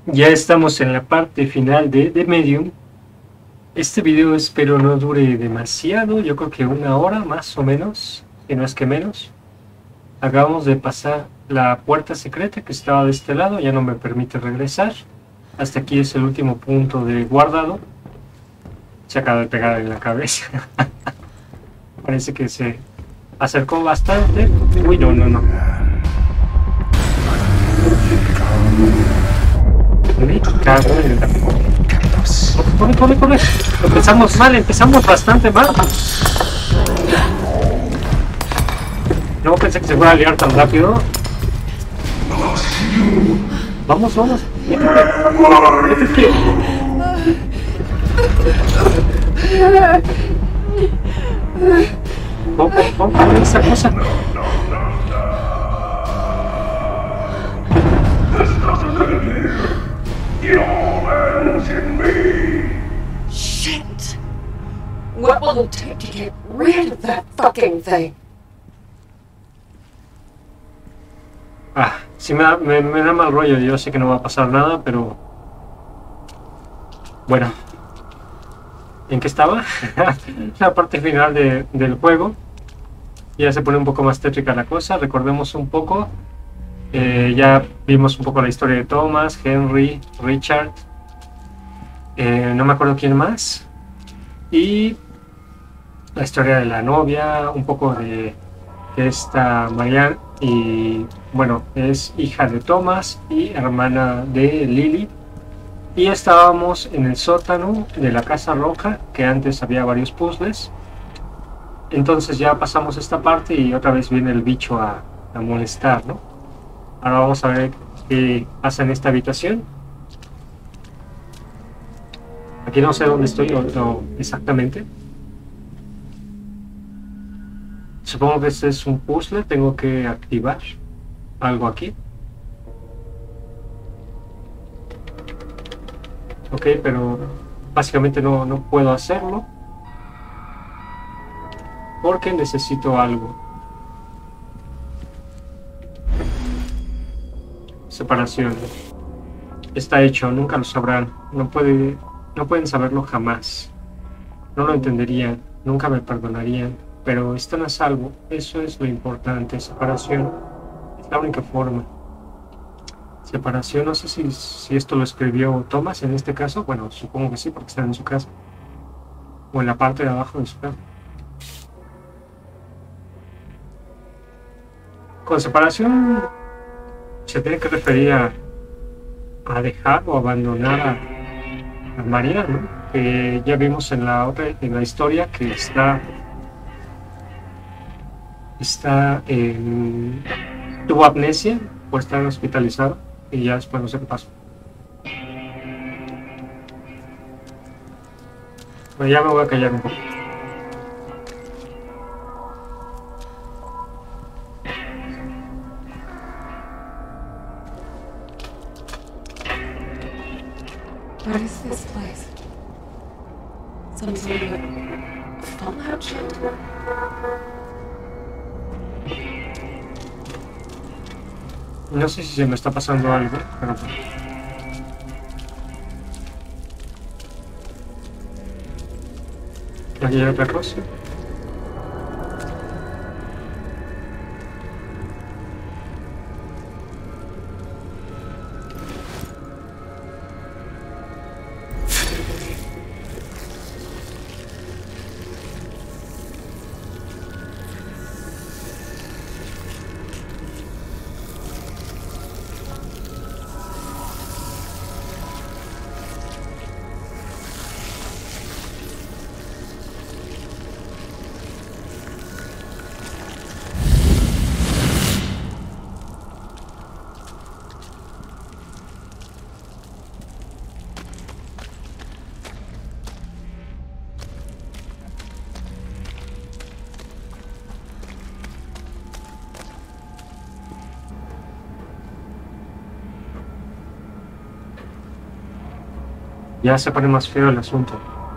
Ya estamos en la parte final de Medium. Este video espero no dure demasiado, yo creo que 1 hora más o menos, si no es que menos. Acabamos de pasar la puerta secreta que estaba de este lado, ya no me permite regresar. Hasta aquí es el último punto de guardado. Se acaba de pegar en la cabeza. Parece que se acercó bastante. Uy, no. Me cago en la... Corre. Empezamos bastante mal. No pensé que se fuera a liar tan rápido. Vamos. Vamos a ver esa cosa. Shit! What will it take to get rid of that fucking thing? Sí me da mal rollo, yo sé que no va a pasar nada, pero... Bueno. ¿En qué estaba? La parte final del juego. Ya se pone un poco más tétrica la cosa, recordemos un poco. Ya vimos un poco la historia de Thomas, Henry, Richard. No me acuerdo quién más. Y la historia de la novia, un poco de esta Marianne. Y bueno, es hija de Thomas y hermana de Lily. Y estábamos en el sótano de la Casa Roja, que antes había varios puzzles. Entonces ya pasamos esta parte y otra vez viene el bicho a molestar, ¿no? Ahora vamos a ver qué pasa en esta habitación. Aquí no sé dónde estoy o exactamente. Supongo que este es un puzzle, tengo que activar algo aquí. Ok, pero básicamente no puedo hacerlo porque necesito algo. Separación. Está hecho, nunca lo sabrán. No pueden saberlo jamás. No lo entenderían, nunca me perdonarían. Pero están a salvo, eso es lo importante. Separación es la única forma. Separación, no sé si esto lo escribió Thomas en este caso. Bueno, supongo que sí, porque está en su casa. O en la parte de abajo de su casa. Con separación se tiene que referir a dejar o abandonar a María, ¿no? Que ya vimos en la historia que tuvo amnesia por estar hospitalizado y ya después no sé qué pasó. Pero ya me voy a callar un poco. What is this place? Some sort of a fallout shelter? No sé si se me está pasando algo, pero... Aquí hay otra cosa. Ya se pone más feo el asunto.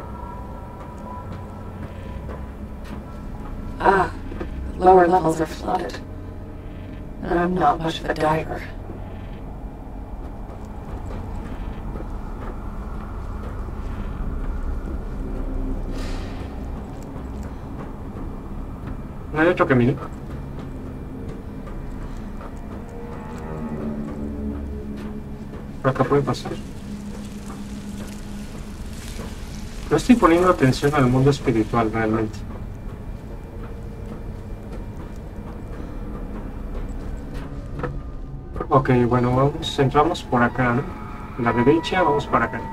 Lower levels are flooded. And I'm not much of a diver. ¿No hay otro camino? Por acá puede pasar. No estoy poniendo atención al mundo espiritual realmente. Ok, bueno, vamos, entramos por acá, ¿no? La derecha, vamos para acá.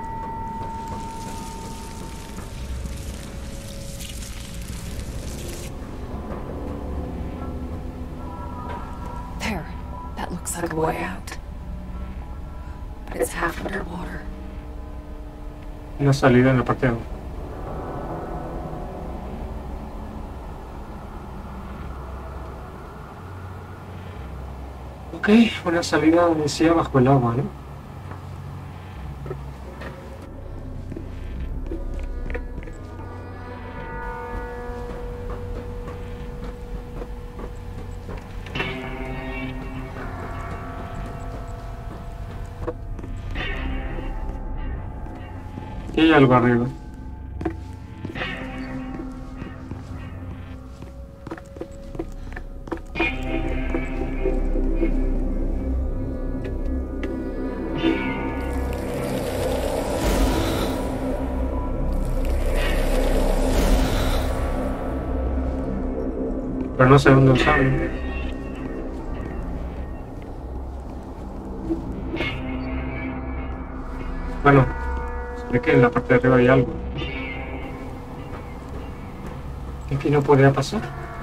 There. That looks like a way out. But it's half underwater. Una salida en la parte de abajo. Ok, una salida donde sea bajo el agua, ¿no? Y hay algo arriba. Pero no sé dónde usarlo. Bueno, se ve que en la parte de arriba hay algo. Aquí no podría pasar.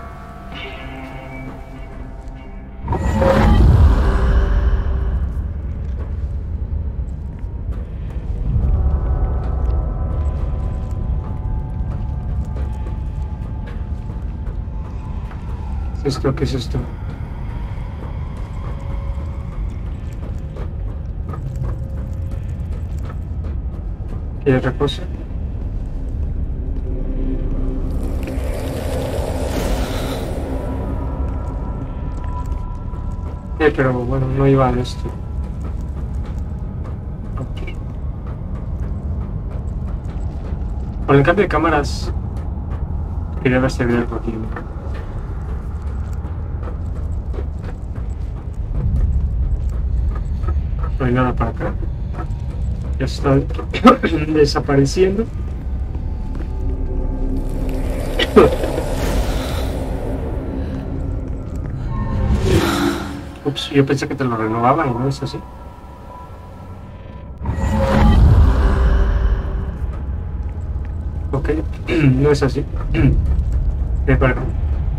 ¿Qué es esto? ¿Qué es esto? ¿Qué hay otra cosa? Pero bueno, no iba a esto. Con el cambio de cámaras quería ver si había algo aquí. No hay nada para acá. Ya está desapareciendo. Ups, yo pensé que te lo renovaban, ¿no es así? Ok, no es así. Para acá.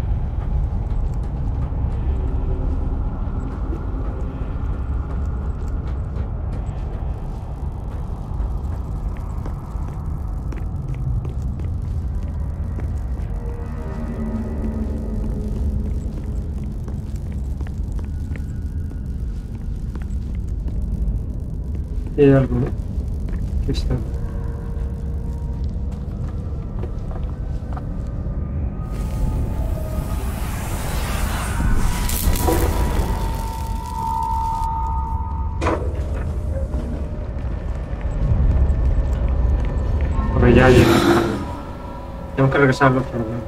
Hay algo, ¿no? Aquí está. Pero ya llega. Tengo que regresar al otro lugar.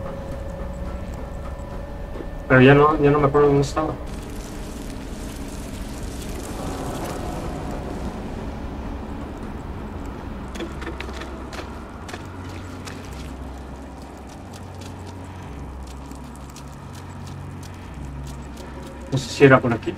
Pero ya no me acuerdo dónde estaba. No sé si era por aquí.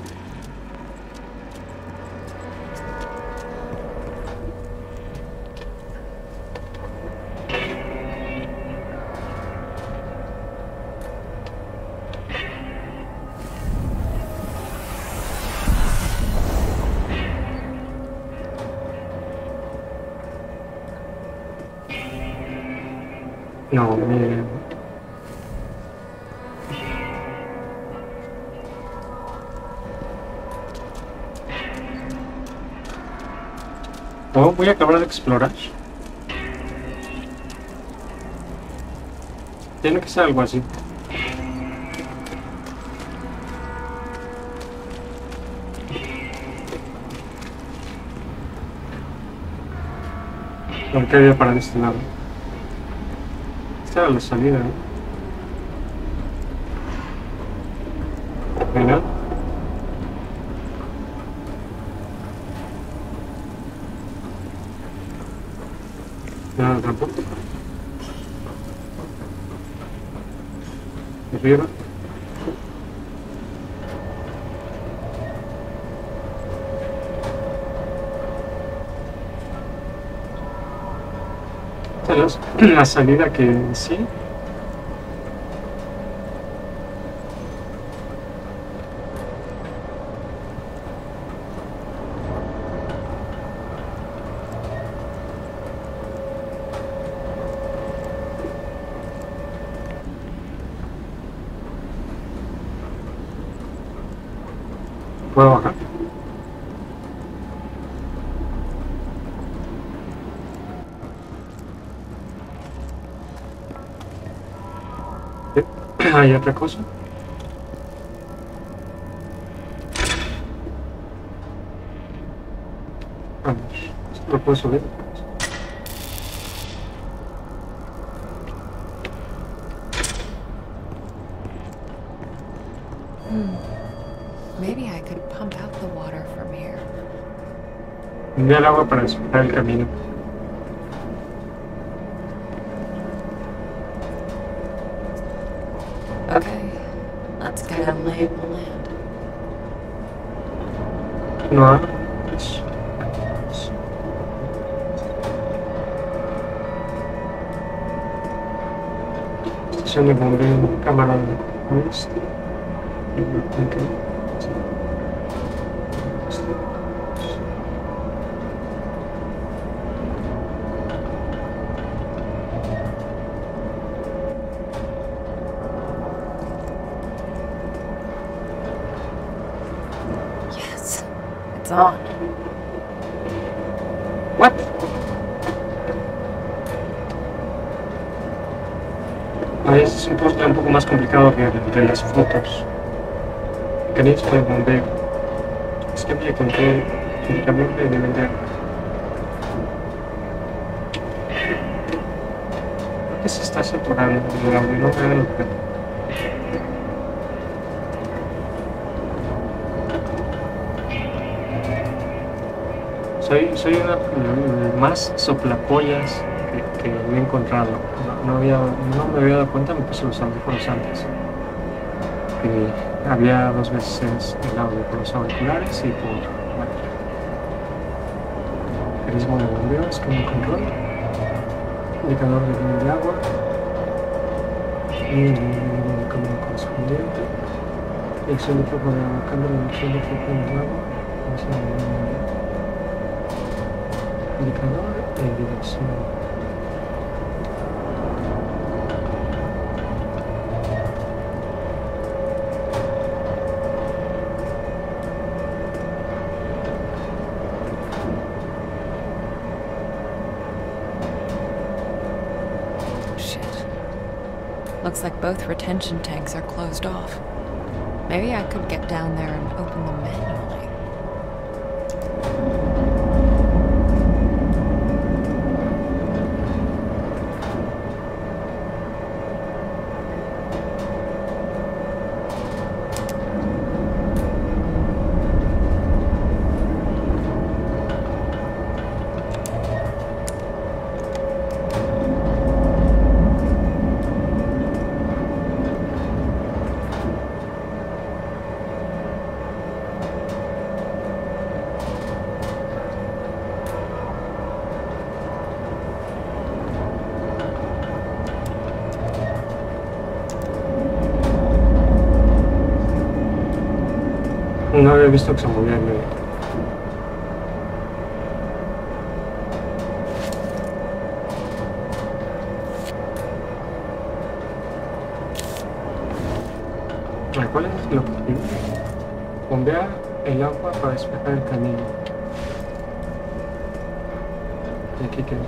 No, no, voy a acabar de explorar. Tiene que ser algo así. ¿Por qué había para este lado? Esta era la salida, ¿no? Genial. Nada tampoco. Arriba. La salida que sí. ¿Puedo bajar? ¿Hay otra cosa? Vamos, ¿esto lo puedo subir? Maybe I could pump out the water from here. Envía el agua para despejar el camino. Okay, let's get a lay of the land. No. Estación de bombeo, cámara de oeste. Yes, it's on. What? Ahí es un poco más complicado que el de las fotos. Mecanismo de bombeo. Esquema de control únicamente de nivel de agua. ¿Por qué se está saturando el agua? No me dan cuenta. Soy una más soplapollas que me he encontrado. No me había dado cuenta, me puse los audífonos antes. Había 2 veces el audio por los auriculares y por mecanismo de bombeo, esquema de control, indicador de nivel de agua y el camino correspondiente, dirección de flujo de agua, cambio de dirección de flujo de agua, indicador y dirección. Looks like both retention tanks are closed off. Maybe I could get down there and open them manually. No había visto que se movía el medio. ¿Cuál es el objetivo? Bombea el agua para despejar el camino. Y aquí queda.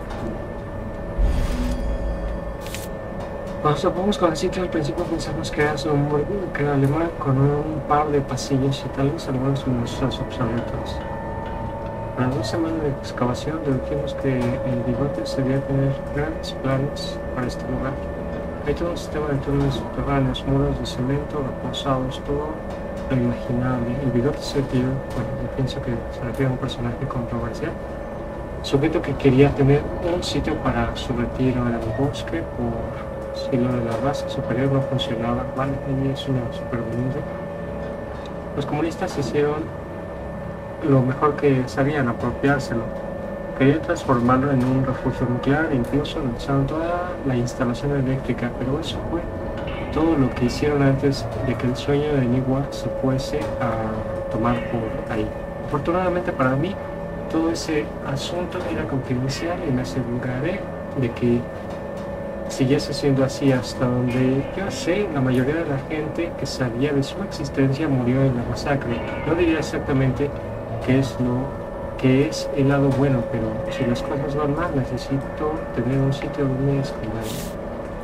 Cuando nos topamos con el sitio, al principio pensamos que era alemán con un par de pasillos y tal vez algunos nuestros obsoletos. Tras 2 semanas de excavación, dedujimos que el bigote debía tener grandes planes para este lugar. Hay todo un sistema de túneles subterráneos, muros de cemento reforzados, todo lo imaginable. El bigote sentido, bueno, yo pienso que se refiere a un personaje controversial. Sujeto que quería tener un sitio para su retiro en el bosque, por si lo de la raza superior no funcionaba. Vale, ahí es una supervivencia. Los comunistas hicieron lo mejor que sabían, apropiárselo. Querían transformarlo en un refugio nuclear e incluso lanzaron toda la instalación eléctrica, pero eso fue todo lo que hicieron antes de que el sueño de Niwa se fuese a tomar por ahí. Afortunadamente para mí, todo ese asunto era confidencial y me aseguraré de que siguiese siendo así hasta donde yo sé. La mayoría de la gente que sabía de su existencia murió en la masacre. No diría exactamente qué es el lado bueno, pero si las cosas van mal, necesito tener un sitio donde esconderme.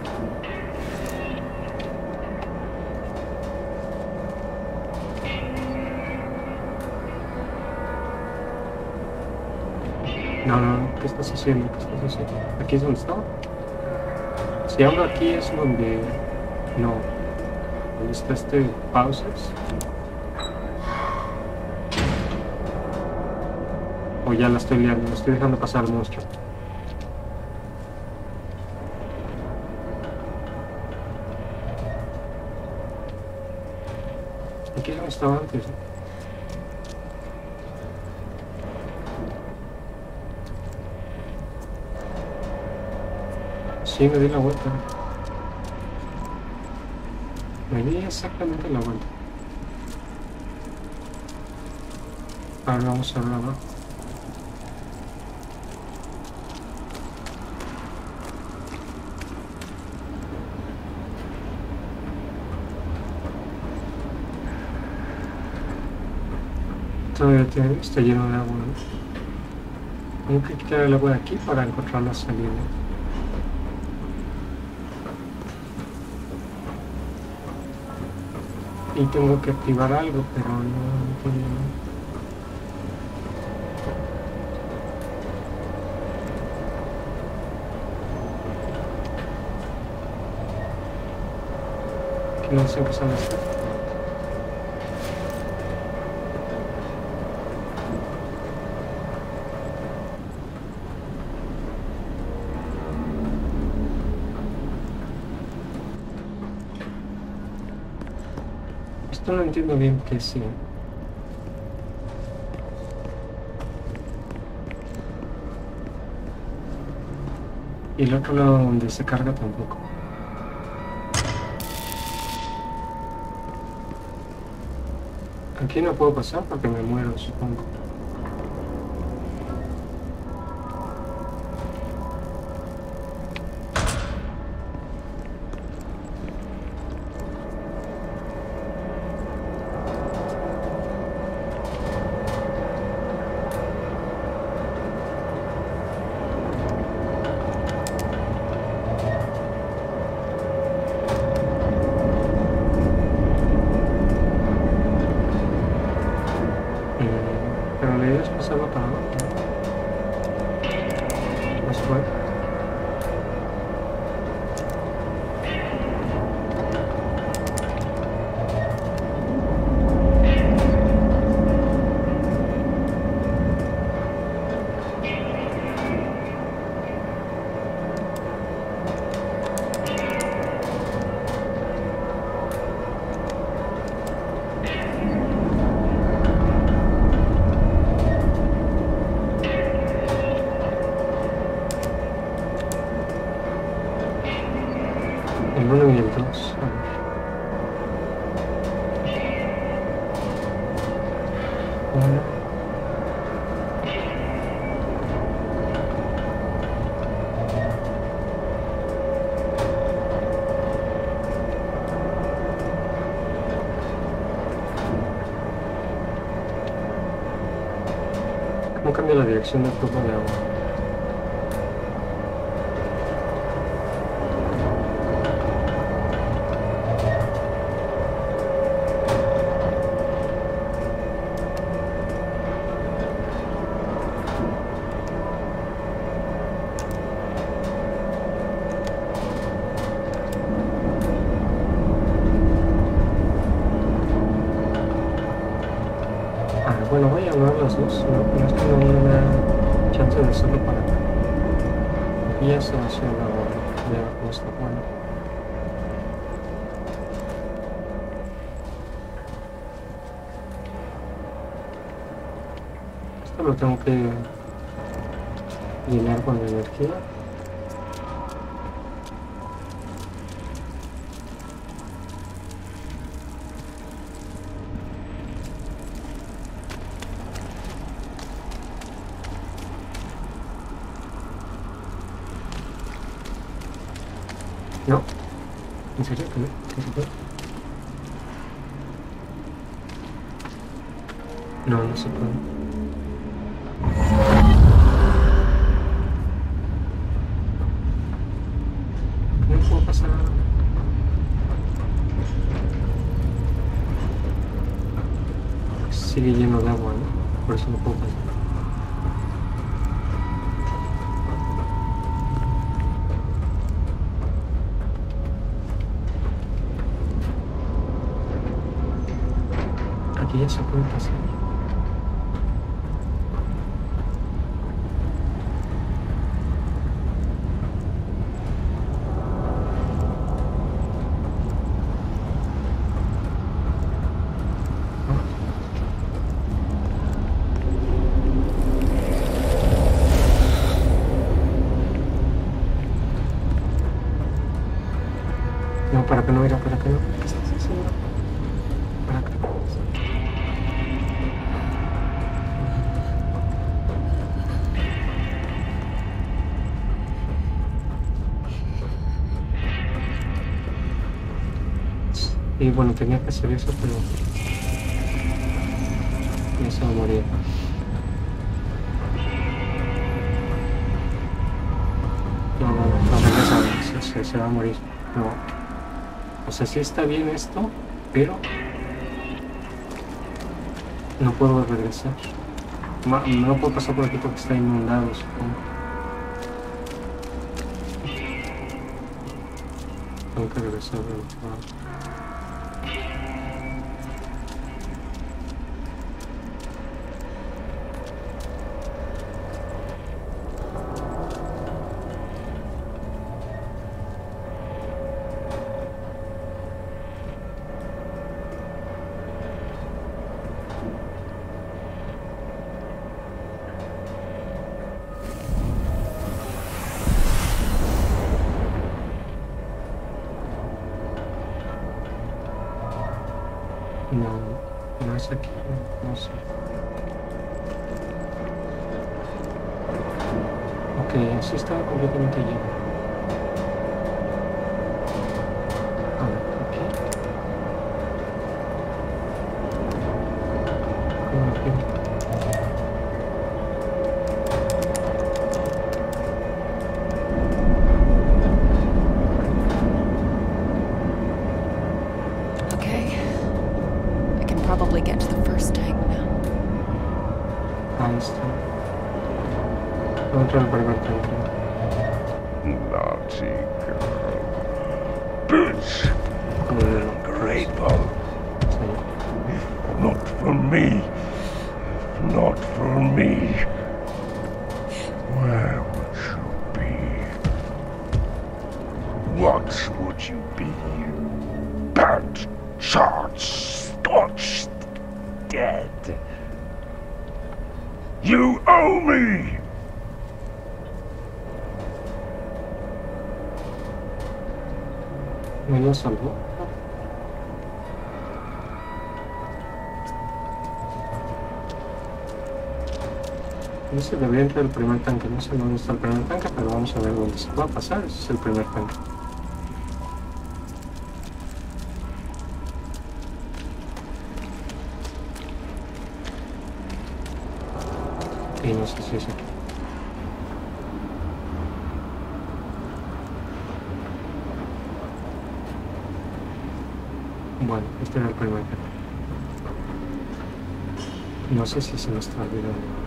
No, ¿qué estás haciendo? ¿Qué estás haciendo? ¿Aquí es donde estaba? Si abro aquí es donde... No. ¿Dónde está este pausas? O ya la estoy liando, me estoy dejando pasar al monstruo. Aquí es donde estaba antes, ¿no? Sí, me di la vuelta. Me di exactamente la vuelta. Ahora vamos a hablar abajo. Todavía está lleno de agua, ¿no? Tengo que quitar el agua de aquí para encontrar la salida. Y tengo que activar algo, pero no entiendo. Que no sé en qué sala está. Esto no entiendo bien qué sí. Y el otro lado donde se carga tampoco. Aquí no puedo pasar porque me muero, supongo. Pero la idea es pasarlo para abajo. Más fuerte. El 1 y el 2. Uno. ¿Cómo cambia la dirección del flujo de agua? anular las dos, ¿no? Pero es que no me da chance de hacerlo para acá. Aquí ya se vació la bola, ya no está bueno. Esto lo tengo que llenar con energía. No, en serio que no, ¿qué se puede? No, no se puede. No puedo pasar. Sigue lleno de agua, ¿no? Por eso no puedo pasar. Aquí ya se puede pasar. No, para que no, mira, para que no. ¿Qué estás haciendo? Para que no. Y bueno, tenía que hacer eso, pero ya se va a morir. No regresa, se va a morir. No. O sea, sí está bien esto, pero no puedo regresar. No puedo pasar por aquí porque está inundado, supongo. Tengo que regresar del otro lado. No, no es aquí, no sé. Ok, sí estaba completamente lleno. A ver, aquí. ¿Cómo aquí? Probably get to the first tank now. Ahí está. Otro el primer tanque. Naughty girl. Bitch! Ungrateful. Sí. Not for me. Not for me. Where would you be? What would you be? Burnt, charred, scorched, dead. You owe me! ¿Me lo salvó? Dice que debería entrar el primer tanque. No sé dónde está el primer tanque, pero vamos a ver dónde se puede pasar. Ese es el primer tanque. Y no sé si es aquí. Bueno, este era el primer tanque. No sé si se me está olvidando.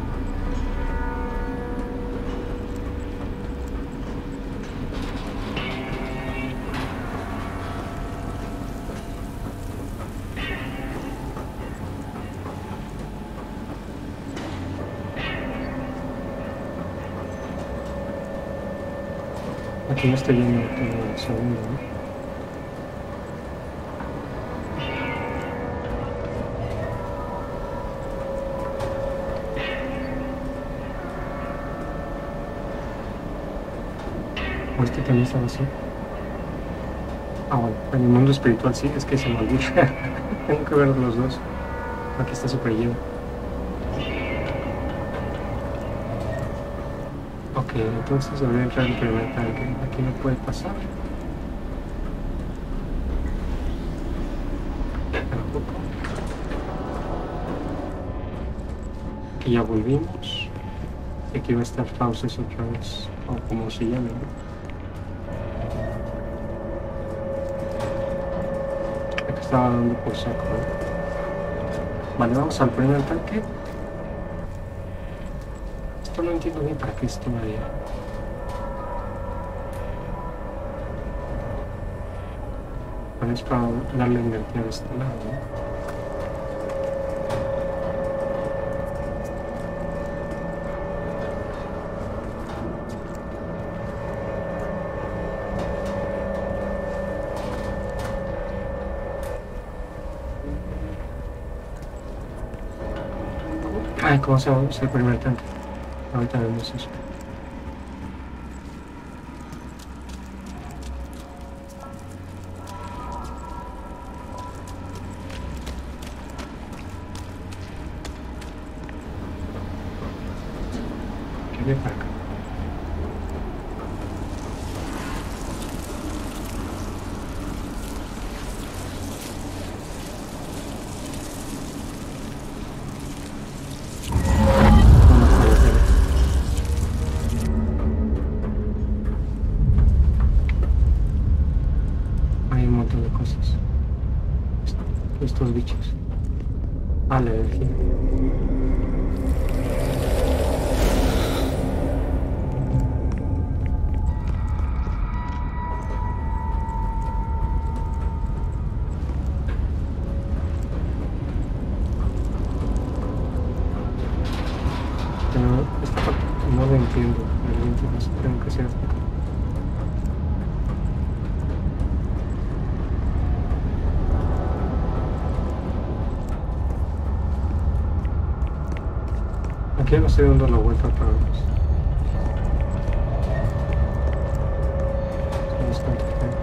Aquí no estoy viendo todo el segundo, ¿no? O este también estaba así. Ah, bueno, en el mundo espiritual sí, es que se me olvida. Tengo que ver los dos. Aquí está súper lleno. Ok, entonces voy a entrar en el primer tanque. Aquí no puede pasar. Tampoco. Aquí ya volvimos. Y aquí va a estar Fauces otra vez. O como se llame, ¿no? Aquí estaba dando por saco, ¿no? Vale, vamos al primer tanque. Esto no entiendo bien para qué es todavía. Bueno, es para darle energía de este lado, ¿no? Ay, ¿cómo se llama el primer tanque? Ahorita vemos eso. ¿Qué ve para acá? Hay un montón de cosas. Estos bichos. Ah, la energía. Pero esta parte no lo entiendo. Realmente no sé, tengo que hacer hasta acá. Aquí no estoy dando la vuelta otra vez. Son bastante feos.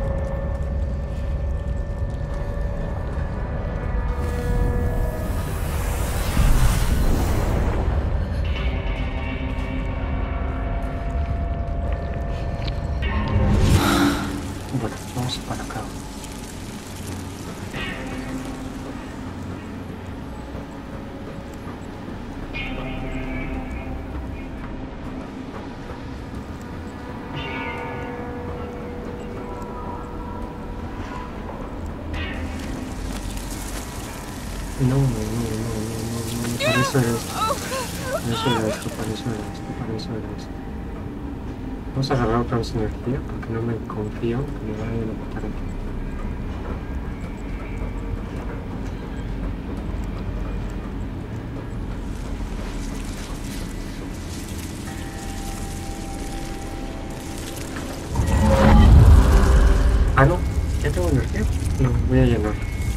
Bueno, vamos para acá. No, para eso era esto. Para eso era esto, para eso era esto, para eso era esto. Vamos a agarrar otra vez energía porque no me confío que me vayan a matar aquí. Ah, no, ya tengo energía. No, voy a llenar.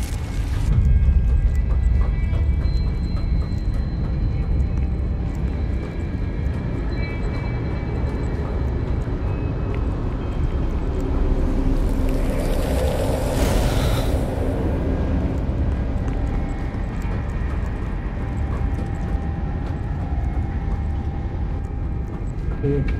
Ok.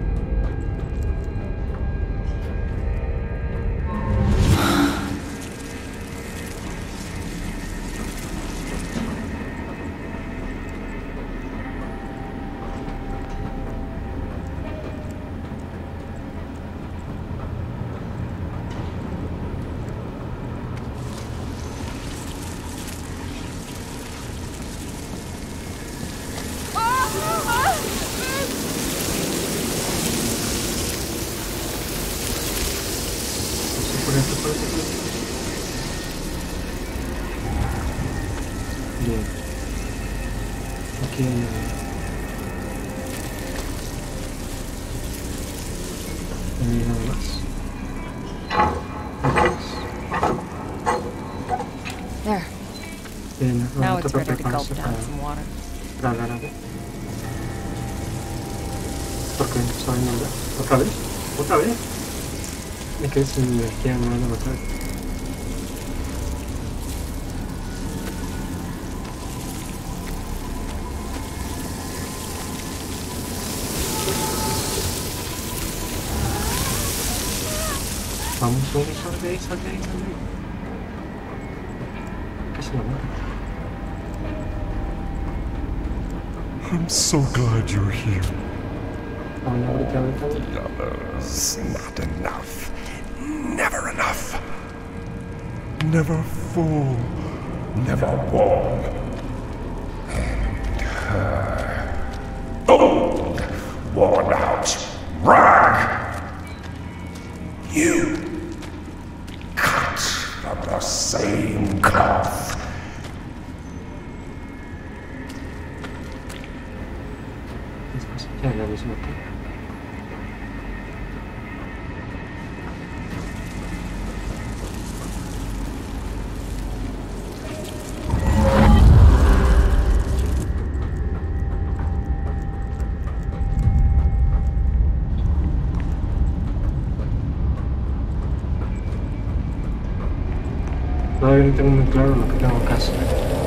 Por esto, por esto, por esto. Bien. Aquí hay algo. gulp down some water. Para hablar algo. ¿Por qué no saben hablar? ¿Otra vez? ¿Otra vez? Me quedé sin energía, me van a matar. Vamos, sal de ahí, sal de ahí, sal de ahí. Casi lo mata. I'm so glad you're here. Ahorita. The others, not enough. Never enough. Never full. Never warm. And her. Old, worn out rag. You. Cut from the same cloth. Ya la misma que. Todavía no tengo muy claro lo que tengo que hacer.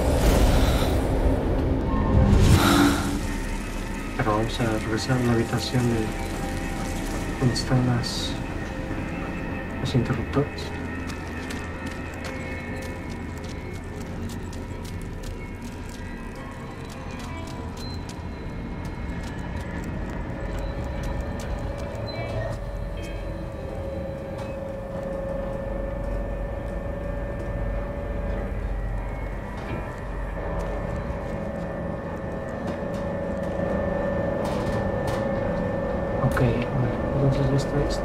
Pero vamos a regresar a la habitación de donde están los interruptores. Ok, entonces ya está esto.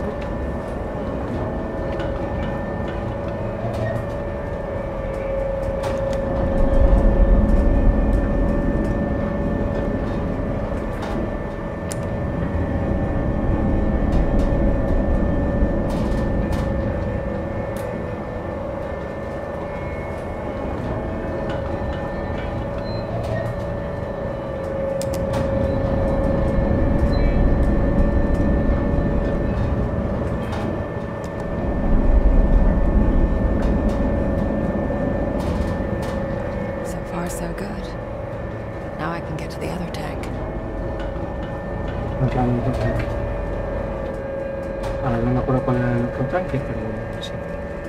So far, so good. Now I can get to the other tank. No queda otro tanque. Ahora no me acuerdo cuál era el otro tanque, pero sí.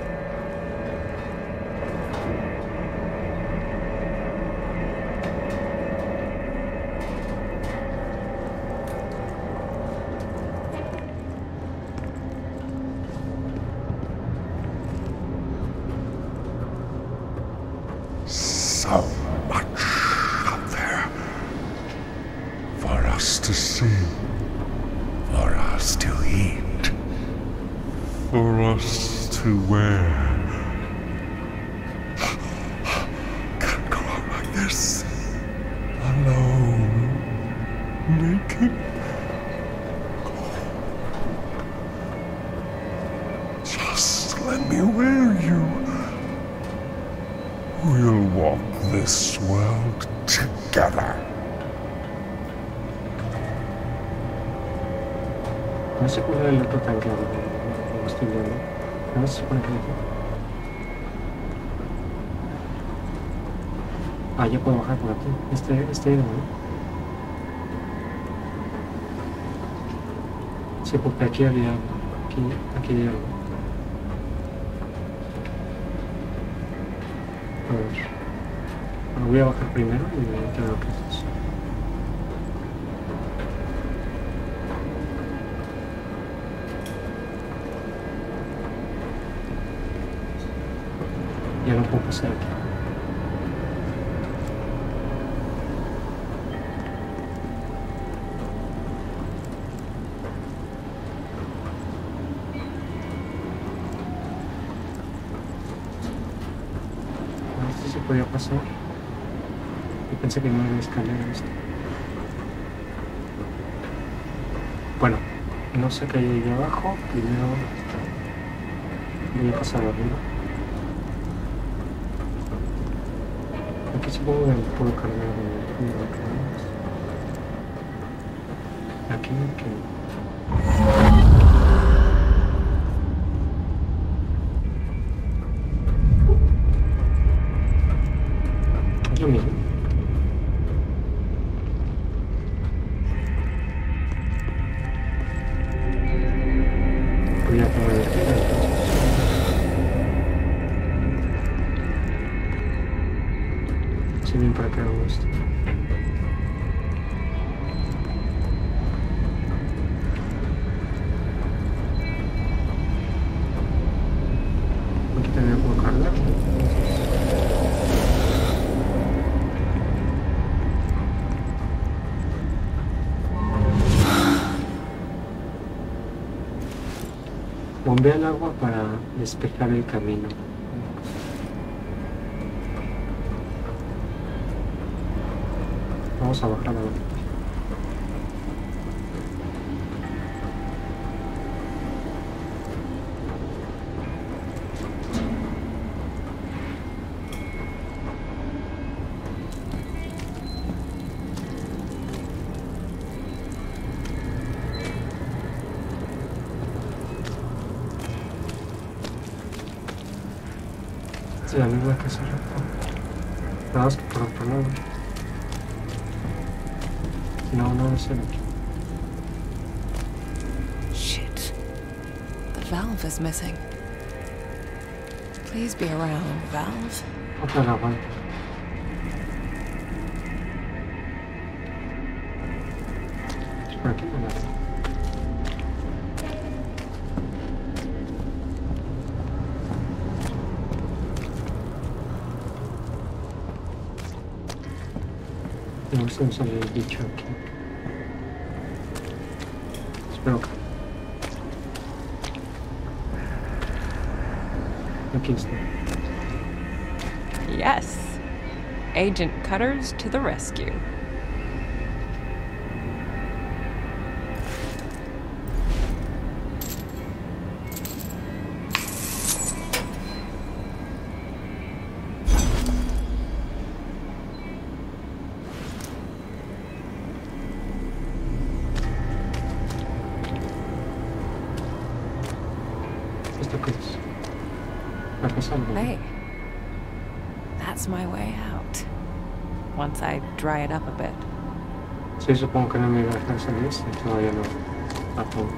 So much out there for us to see, for us to eat, for us to wear. Can't go out like this, alone, naked. Just let me wear you. We'll walk this world together. No sé cuál era el otro tanque, no estoy viendo. No se supone que aquí. Ah, ya puedo bajar por aquí. Este era, ¿no? Sí, porque aquí había algo. Aquí hay algo. A ver. Bueno, voy a bajar primero y ver lo que es eso. Ya no puedo pasar aquí. Esto se podía pasar. Yo pensé que no había escalera esto. Bueno, no sé qué hay ahí abajo. Primero voy a pasar arriba. Ok, Aquí supongo que puedo cargar el aquí que... Es lo mismo. Voy a poner esto. Si bien para que hago esto. Aquí también puedo cargar. Bombea el agua para despejar el camino. Vamos a bajar ahora. Sí, la misma que hace rato. Nada más que por otro lado. No, no es el aquí. Shit. The valve is missing. Please be around, valve. Otra la vuelta. Por aquí no la veo. No sé si sale el bicho aquí. Espero que... Aquí está. Yes. Agent Cutters to the rescue. ¿Esto qué es? La casa del bebé. Hey. That's my way out. Once I dry it up a bit. Sí, supongo que no me iba a dejar salir este, todavía no. Tampoco.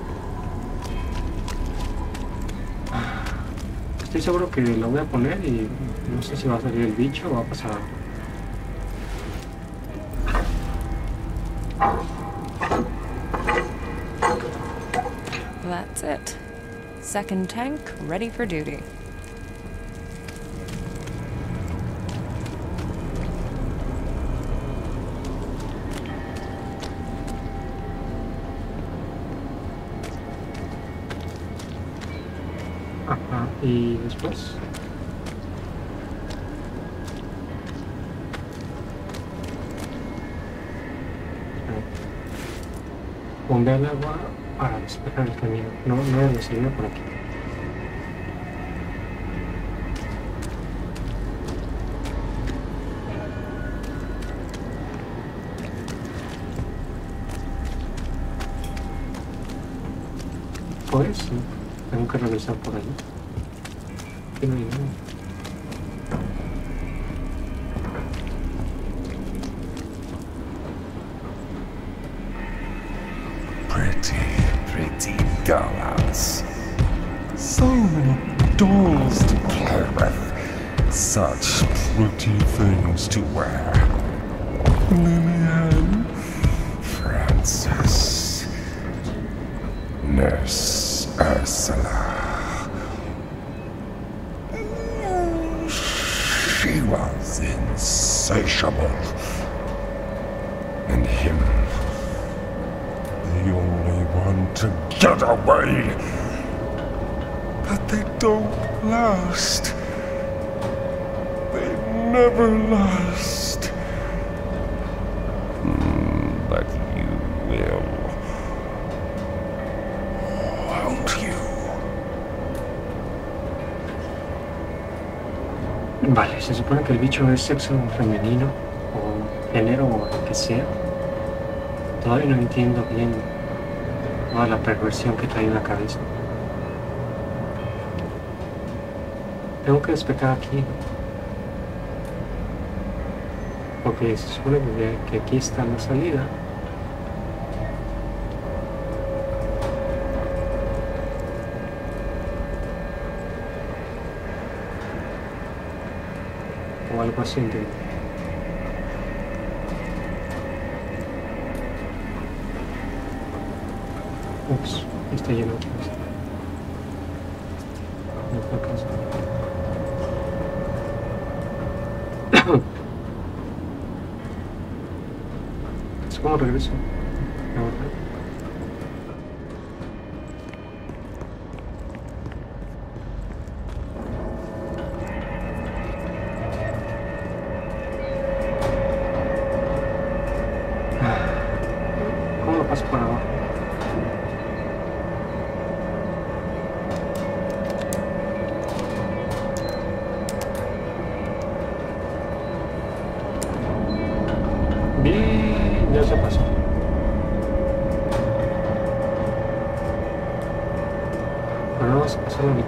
Estoy seguro que lo voy a poner y no sé si va a salir el bicho o va a pasar algo. That's it. Second tank ready for duty. Ajá, y después. Bombea el agua para despejar el camino. No, no debe seguir por aquí. Pues sí, tengo que revisar por ahí. Aquí no hay nada. Pretty dollhouse. So many dolls to play with. Such pretty things to wear. Lillian, Francis, Nurse Ursula. She was insatiable. And him, the only one to get away. But they don't last. They never last. But you will. Won't you? Vale, se supone que el bicho es sexo femenino o género o lo que sea. Todavía no entiendo bien toda la perversión que trae en la cabeza. Tengo que despejar aquí, ¿no? Porque se supone que aquí está la salida. O algo así, entiendo. Ups, está lleno de cosas. No puedo alcanzar. Es como regreso. La verdad. ¿Cómo lo paso por abajo? Bien, ya se pasó. Pero no vas a pasar la mitad.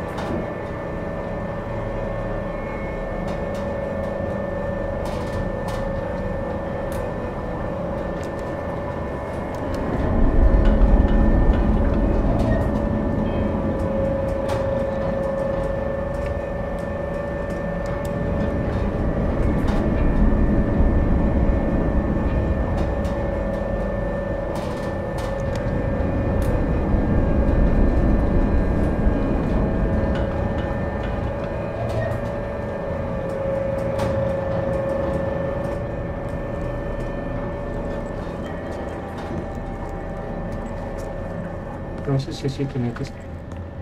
Entonces sí, sí, tenía que estar.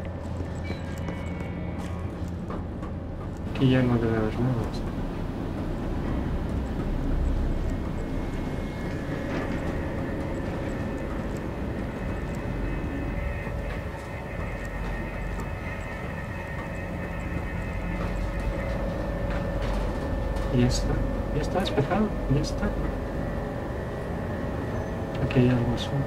Aquí ya no debe haber nada. Y ya está despejado, ya está. Aquí hay algo azul.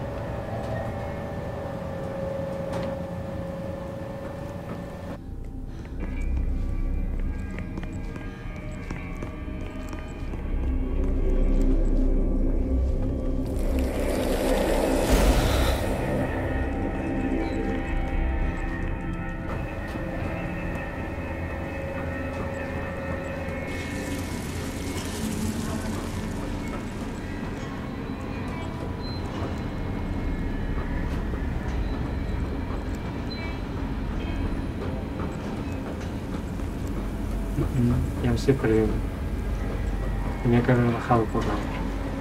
Ya me estoy perdiendo. Tenía que haber bajado por la otra.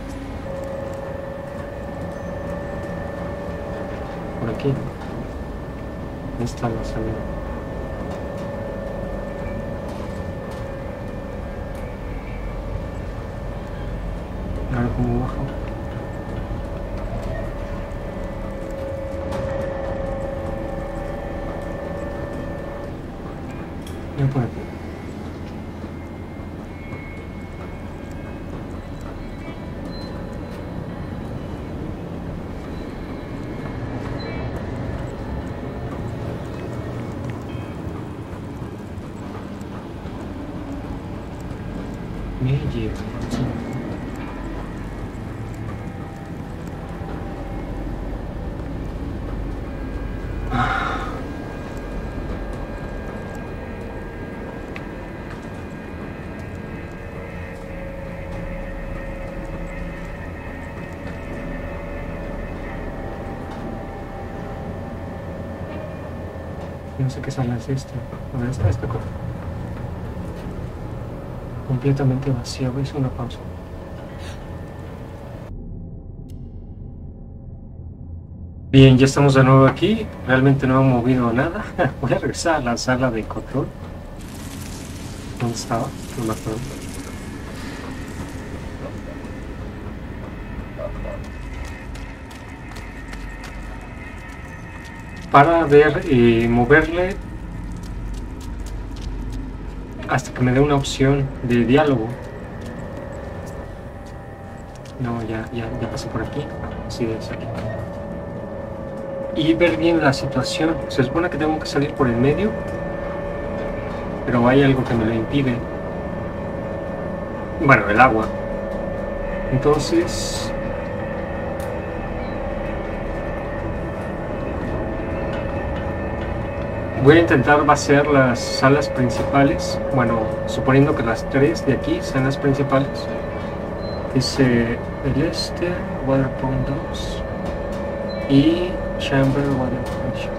Por aquí. Ahí está la salida. Ahora cómo bajo. Ya por aquí. Me lleva. No sé qué sala es esta. A ver, esta cosa. Completamente vacía. Voy a hacer una pausa. Bien, ya estamos de nuevo aquí. Realmente no he movido nada. Voy a regresar a la sala de control. ¿Dónde estaba? No me acuerdo. Para ver y moverle hasta que me dé una opción de diálogo. No, ya pasé por aquí. Sí, es aquí. Y ver bien la situación. Se supone que tengo que salir por el medio, pero hay algo que me lo impide. Bueno, el agua. Entonces... voy a intentar vaciar las salas principales. Bueno, suponiendo que las 3 de aquí sean las principales. Dice el este, Water Pond 2 y Chamber Water Pressure.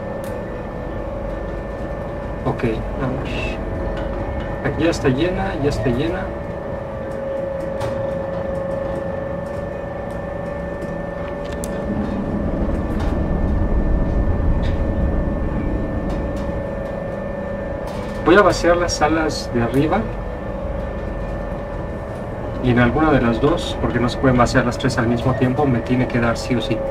Ok, vamos. Aquí ya está llena, ya está llena. Voy a vaciar las salas de arriba y en alguna de las dos, porque no se pueden vaciar las 3 al mismo tiempo, me tiene que dar sí o sí.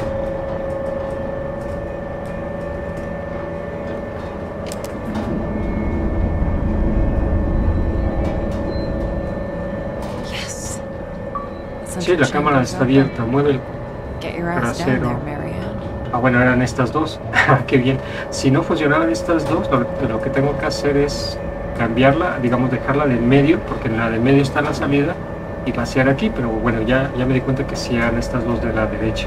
Yes. Sí, la cámara está abierta, mueve el Get your ass down trasero. there, Marianne. Ah, bueno, eran estas dos. Qué bien. Si no funcionaban estas dos, lo que tengo que hacer es cambiarla, digamos, dejarla del medio, porque en la del medio está la salida, y vaciar aquí, pero bueno, ya me di cuenta que sí eran estas dos de la derecha.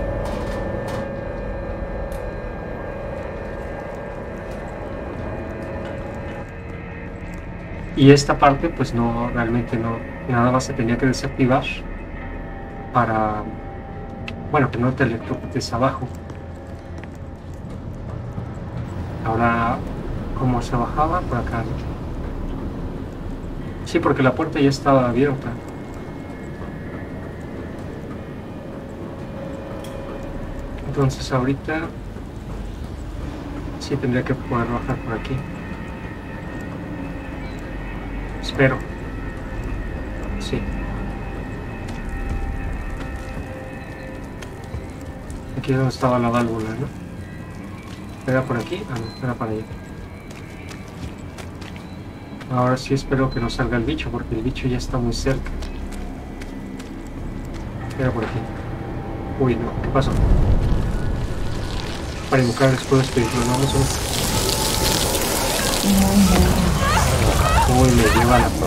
Y esta parte, pues no, realmente no, nada más se tenía que desactivar para, bueno, que no te electrocutes abajo. Ahora, ¿cómo se bajaba? Por acá, ¿no? Sí, porque la puerta ya estaba abierta. Entonces ahorita sí tendría que poder bajar por aquí. Espero. Sí. Aquí es donde estaba la válvula, ¿no? ¿Era por aquí? Ah, no, era para allá. Ahora sí espero que no salga el bicho, porque el bicho ya está muy cerca. Era por aquí. Uy, no, ¿qué pasó? Para invocar el escudo espiritual, vamos a ver. Uy, me lleva la...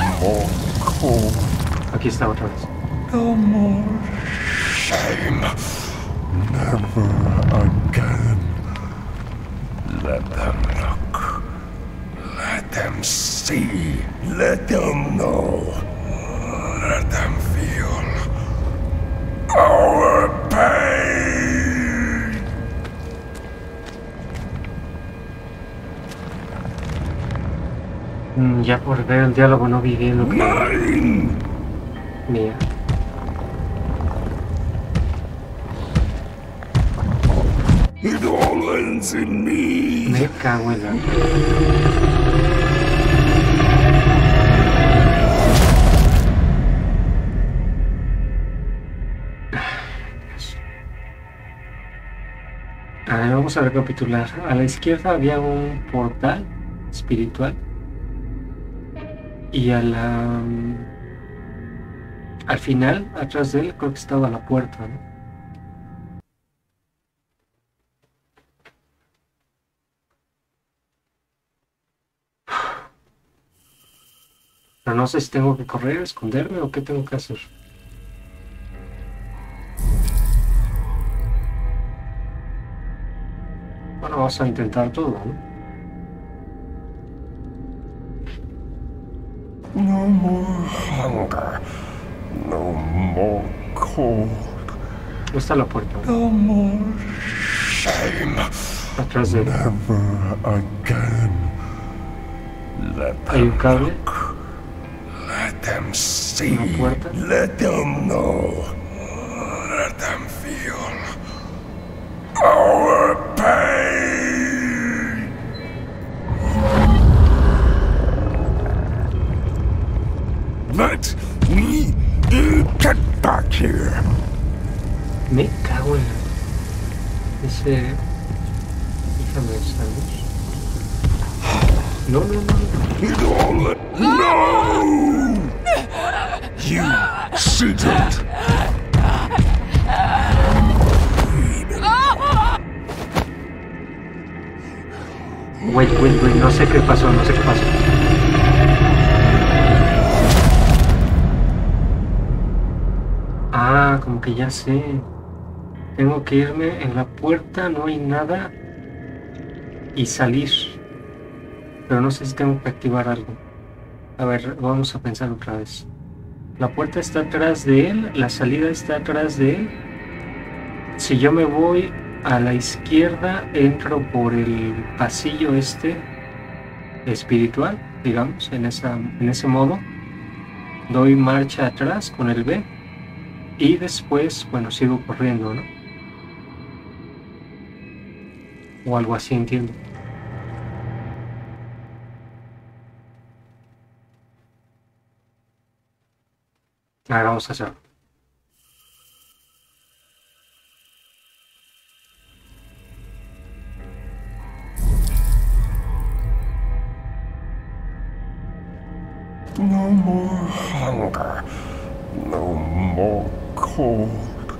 Aquí está otra vez. No more shame. Never again. Let them look. Let them see. Let them know. Let them feel our pain. Ya por ver el diálogo no vi bien lo que... Mine. Mía. It all ends in me. Me cago en la... A ver, vamos a recapitular. A la izquierda había un portal espiritual. Y a la... al final, atrás de él, creo que estaba la puerta, ¿no? Pero no sé si tengo que correr, esconderme o qué tengo que hacer. Bueno, vamos a intentar todo, ¿no? No more hunger. No more cold. ¿Dónde está la puerta? No more shame. Atrás de él. Never again. Let Hay un them cable. look. Let them see. Una puerta. Let them know. Let them feel our pain. Let me get back here. Me cago en la... Dice... Déjame usar luz. No, no, no. No! You shouldn't. Wait, no sé qué pasó, no sé qué pasó. Ah, como que ya sé. Tengo que irme en la puerta, no hay nada. Y salir. Pero no sé si tengo que activar algo. A ver, vamos a pensar otra vez. La puerta está atrás de él, la salida está atrás de él. Si yo me voy a la izquierda, entro por el pasillo espiritual, digamos, en ese modo. Doy marcha atrás con el B y después, bueno, sigo corriendo, ¿no? O algo así, entiendo. Ahora vamos a hacerlo. No more hunger. No more cold.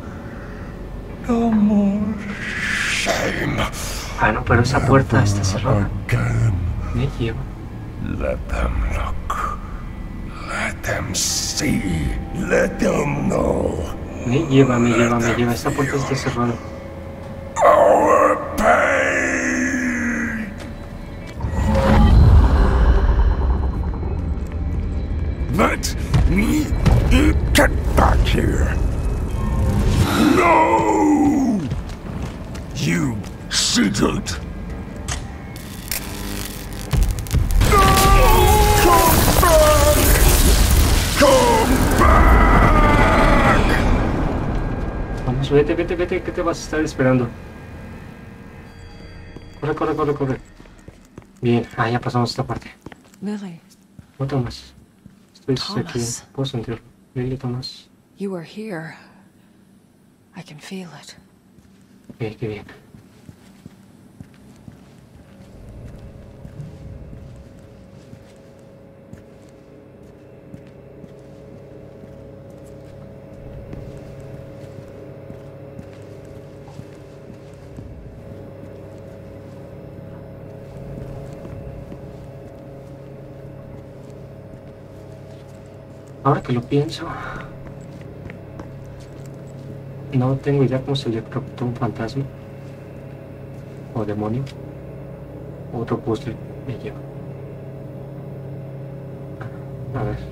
No more shame. Ah, no, pero esa puerta está cerrada. Again. Me lleva. Let them look. Let them see. Let them know. Me lleva. Esta puerta está cerrada. Our pain. Let me get back here. No! You shouldn't. No! Come back! Come back! Vamos, vete, ¿qué te vas a estar esperando? Corre. Bien, ya pasamos esta parte. Lily, No, Tomás. Estoy aquí, Thomas. puedo sentirlo. Lily, Tomás. you were here. I can feel it. Qué bien. Ahora que lo pienso, no tengo idea cómo se electrocutó un fantasma o demonio. Otro puzzle me lleva. A ver.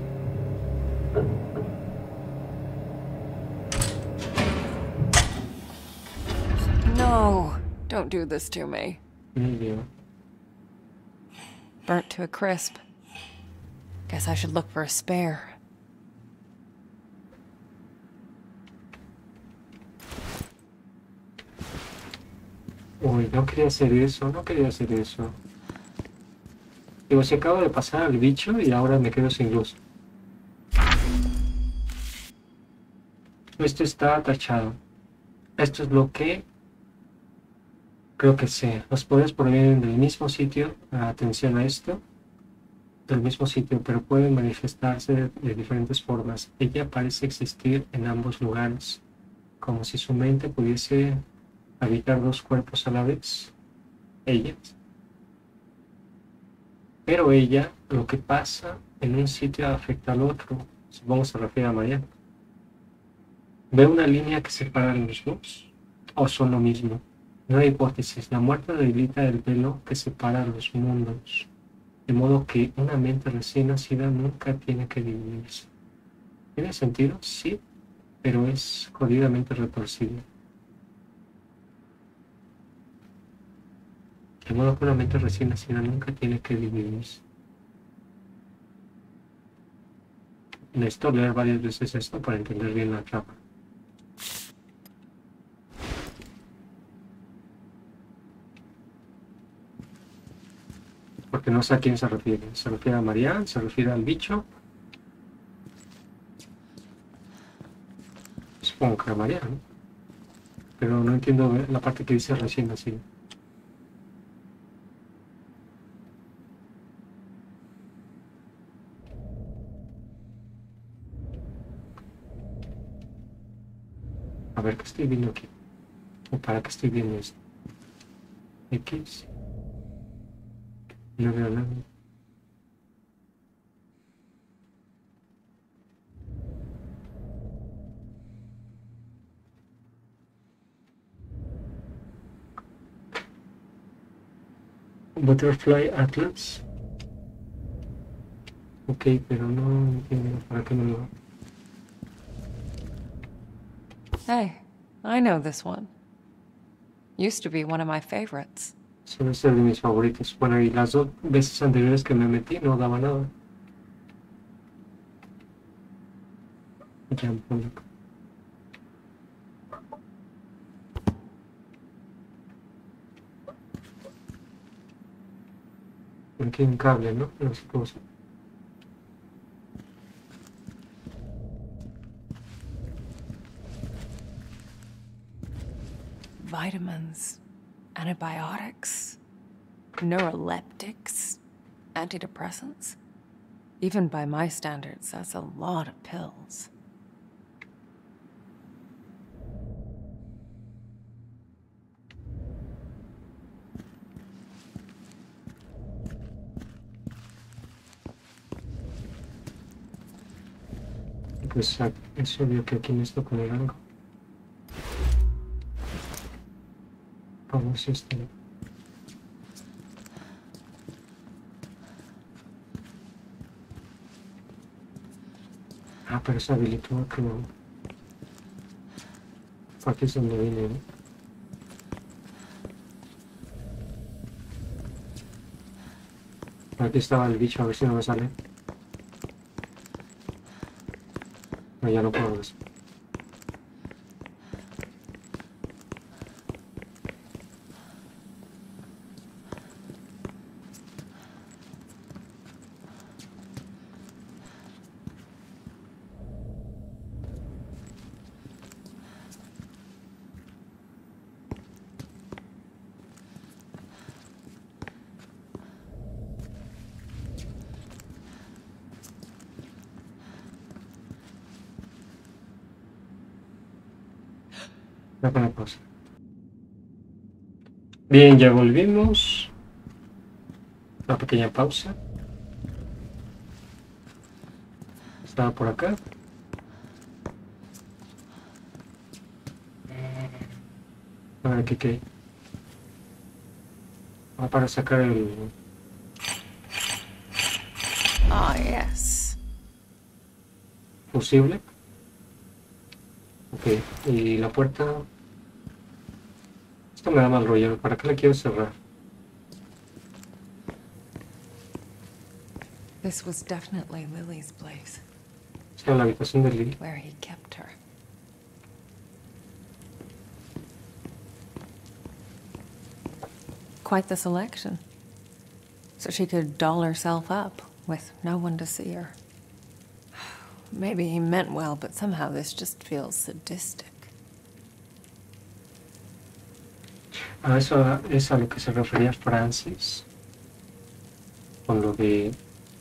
No, don't do this to me. Me lleva. Burnt to a crisp. Guess I should look for a spare. Uy, no quería hacer eso. Digo, se acaba de pasar al bicho y ahora me quedo sin luz. Esto está tachado. Esto es lo que creo que sé. Los poderes provienen del mismo sitio. Atención a esto. Del mismo sitio, pero pueden manifestarse de diferentes formas. Ella parece existir en ambos lugares, como si su mente pudiese habitar dos cuerpos a la vez. Ella. Pero ella, lo que pasa en un sitio afecta al otro. Supongo se refiere a María. ¿Ve una línea que separa los dos? ¿O son lo mismo? No hay hipótesis. La muerte debilita el velo que separa los mundos. De modo que una mente recién nacida nunca tiene que dividirse. ¿Tiene sentido? Sí, pero es jodidamente retorcido. De modo que una mente recién nacida nunca tiene que dividirse. Necesito leer varias veces esto para entender bien la trama. Porque no sé a quién se refiere. ¿Se refiere a Marianne? ¿Se refiere al bicho? Supongo que a Marianne, ¿no? Pero no entiendo la parte que dice recién nacido. A ver, ¿qué estoy viendo aquí? ¿O para qué estoy viendo esto? X. No veo nada. Butterfly Atlas. Ok, pero no entiendo para qué me lo... Hey, I know this one. Used to be one of my favorites. Suele ser de mis favoritos. Bueno, y las 2 veces anteriores que me metí no daba nada. Ya, bueno. Aquí hay un cable, ¿no? No sé cómo se... Vitamins, antibiotics, neuroleptics, antidepressants. Even by my standards, that's a lot of pills. Pues es obvio que aquí me estoy poner algo. Vamos, este. Ah, pero se habilitó que no. Aquí es donde viene, ¿no? Aquí estaba el bicho, a ver si no me sale. No, ya no puedo ver eso. Voy a poner pausa. Bien, ya volvimos. Una pequeña pausa. Estaba por acá. A ver, aquí qué hay. Ah, para sacar el... Ah, yes. fusible. Ok, y la puerta... Esto me da mal rollo. ¿Para qué la quiero cerrar? This was definitely Lily's place, Esta es la habitación de Lily. where he kept her. Quite the selection. So she could doll herself up with no one to see her. Maybe he meant well, but somehow this just feels sadistic. A eso es a lo que se refería Francis. Con lo de...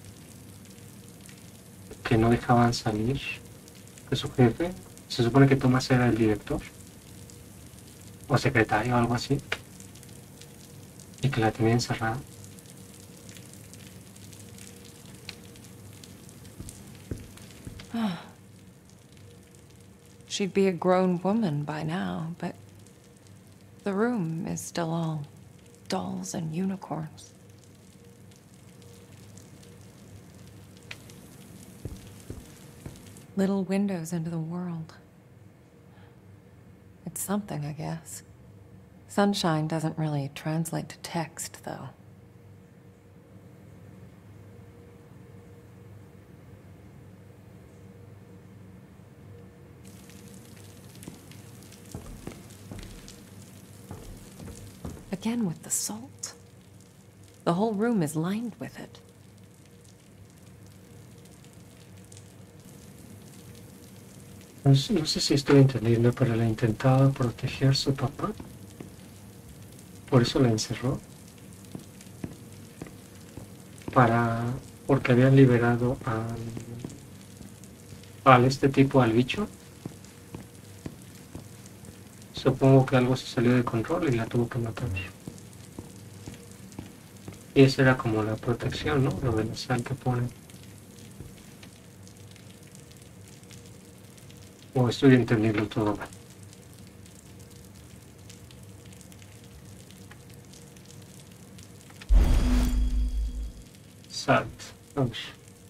que no dejaban salir de su jefe. Se supone que Thomas era el director. O secretario o algo así. Y que la tenía encerrada. She'd be a grown woman by now, but the room is still all dolls and unicorns. Little windows into the world. It's something, I guess. Sunshine doesn't really translate to text, though. Again with the salt. The whole room is lined with it. No sé si estoy entendiendo, pero le intentaba proteger a su papá. Por eso la encerró. Porque habían liberado al este tipo, al bicho. Supongo que algo se salió de control y la tuvo que matar. Y esa era como la protección, ¿no? Lo de la sal que pone. O estoy entendiendo todo mal. Salt. Vamos.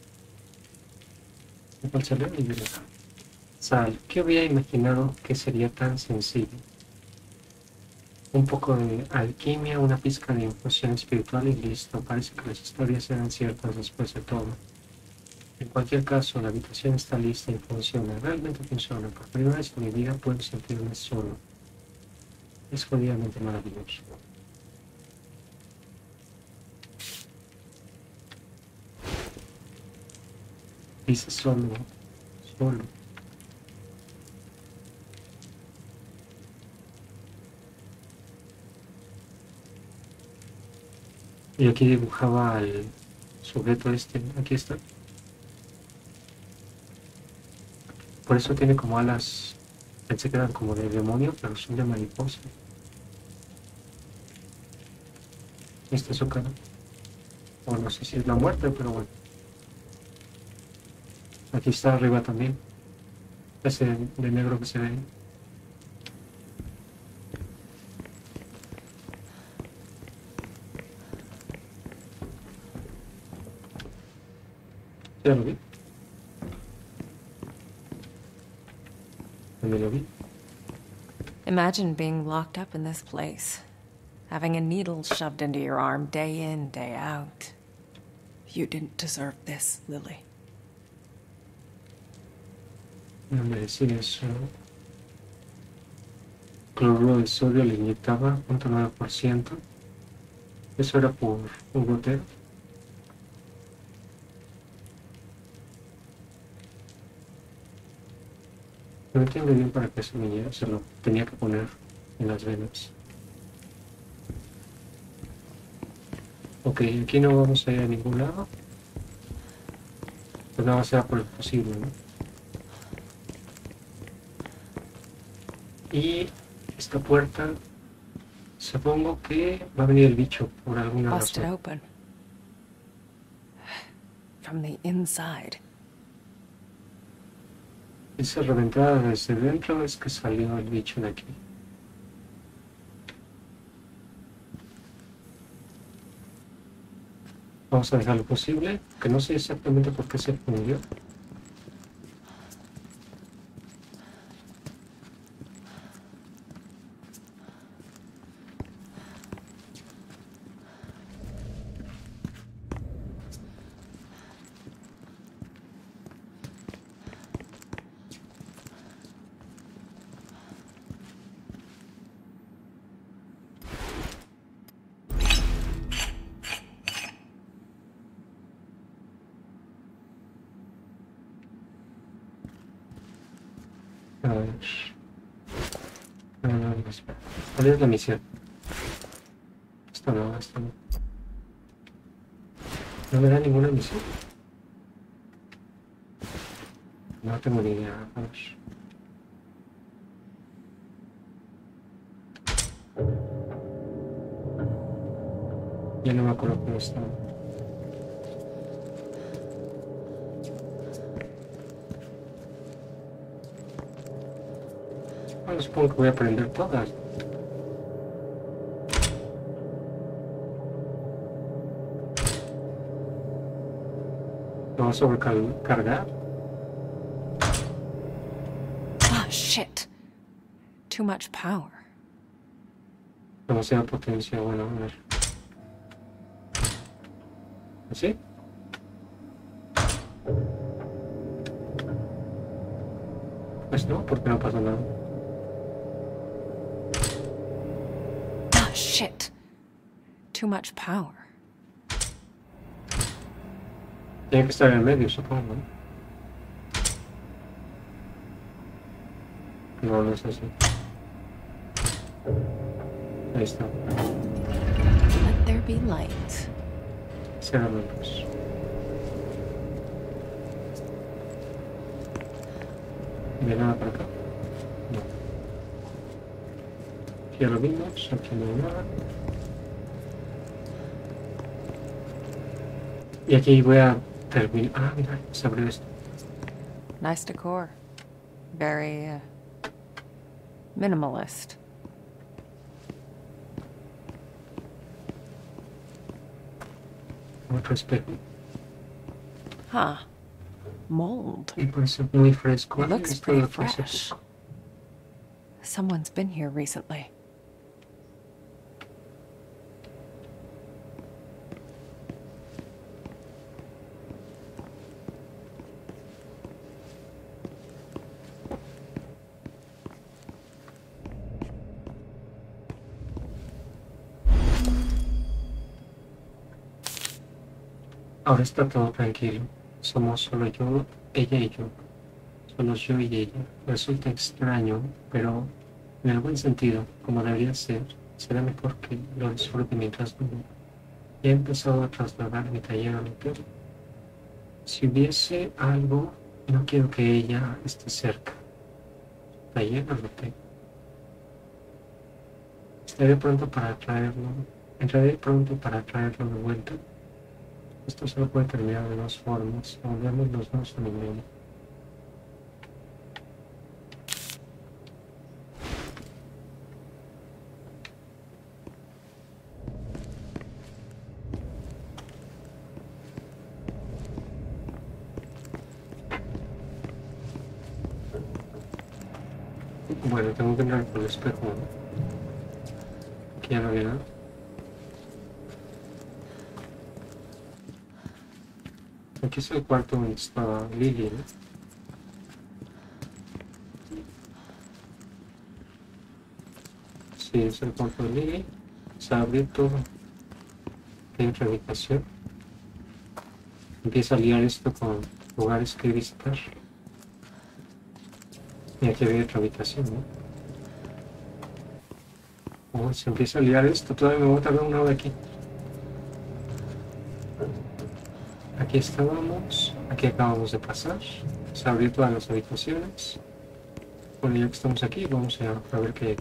¿Cuál salió? Sal. ¿Qué había imaginado que sería tan sencillo? Un poco de alquimia, una pizca de infusión espiritual y listo. Parece que las historias eran ciertas después de todo. En cualquier caso, la habitación está lista y funciona. Realmente funciona. Por primera vez en mi vida puedo sentirme solo. Es jodidamente maravilloso. Dice solo. Solo. Y aquí dibujaba al sujeto este. Aquí está. Por eso tiene como alas. Pensé que eran como de demonio, pero son de mariposa. Esta es su cara. O no sé si es la muerte, pero bueno. Aquí está arriba también. Ese de negro que se ve. Ya lo vi. ¿Dónde lo vi? Imagine being locked up in this place, having a needle shoved into your arm day in, day out. You didn't deserve this, Lily. No me decía eso. Cloruro de sodio le inyectaba 0.9%. Eso era por un gotero. No entiendo bien para qué se lo tenía que poner en las venas. Ok, aquí no vamos a ir a ningún lado. Pues nada más sea por lo posible, ¿no? Y esta puerta, supongo que va a venir el bicho por alguna Busted razón. open. From the inside. Esa reventada desde dentro es que salió el bicho de aquí. Vamos a dejar lo posible, que no sé exactamente por qué se fundió. A ver. No, espera. ¿Cuál es la misión? Esta no. ¿No me da ninguna misión? No tengo ni idea. A ver. Ya no me acuerdo cómo estaba. Bueno, supongo que voy a aprender todas. ¿Lo voy a sobrecargar? Oh, shit. Too much power. Demasiada potencia. Bueno, a ver. ¿Así? Pues no, porque no pasa nada. Oh, shit. Too much power. Tiene que estar en el medio, supongo, ¿no? No, no es así. Ahí está. Let there be light. Será la luz. ¿No hay nada para acá? No. Aquí ya lo vimos, aquí no hay nada. Y aquí voy a terminar. Ah, mira, se abrió esto. Nice decor. Very, minimalist. Otro espejo. Huh. Mold. Y parece muy fresco. It looks Esto pretty lo puse fresh. poco. Someone's been here recently. Ahora está todo tranquilo. Somos solo yo, ella y yo. Solo yo y ella. Resulta extraño, pero en el buen sentido, como debería ser. Será mejor que lo disfrute mientras duermo. Ya he empezado a trasladar mi taller al hotel. Si hubiese algo, no quiero que ella esté cerca. Taller al hotel. Entraré pronto para traerlo de vuelta. Esto solo puede terminar de dos formas. O volvemos los dos a ninguno. Bueno, tengo que entrar por el espejo, ¿no? Aquí ya no había nada. Aquí es el cuarto donde estaba Lily, ¿no? Sí, es el cuarto de Lily. Se abre todo. Hay otra habitación. Empieza a liar esto con lugares que visitar. Y aquí había otra habitación, ¿no? Oh, se empieza a liar esto. Todavía me voy a tardar una hora aquí. Aquí estábamos. Aquí acabamos de pasar. Se abrió todas las habitaciones. Bueno, ya que estamos aquí, vamos a ver qué hay.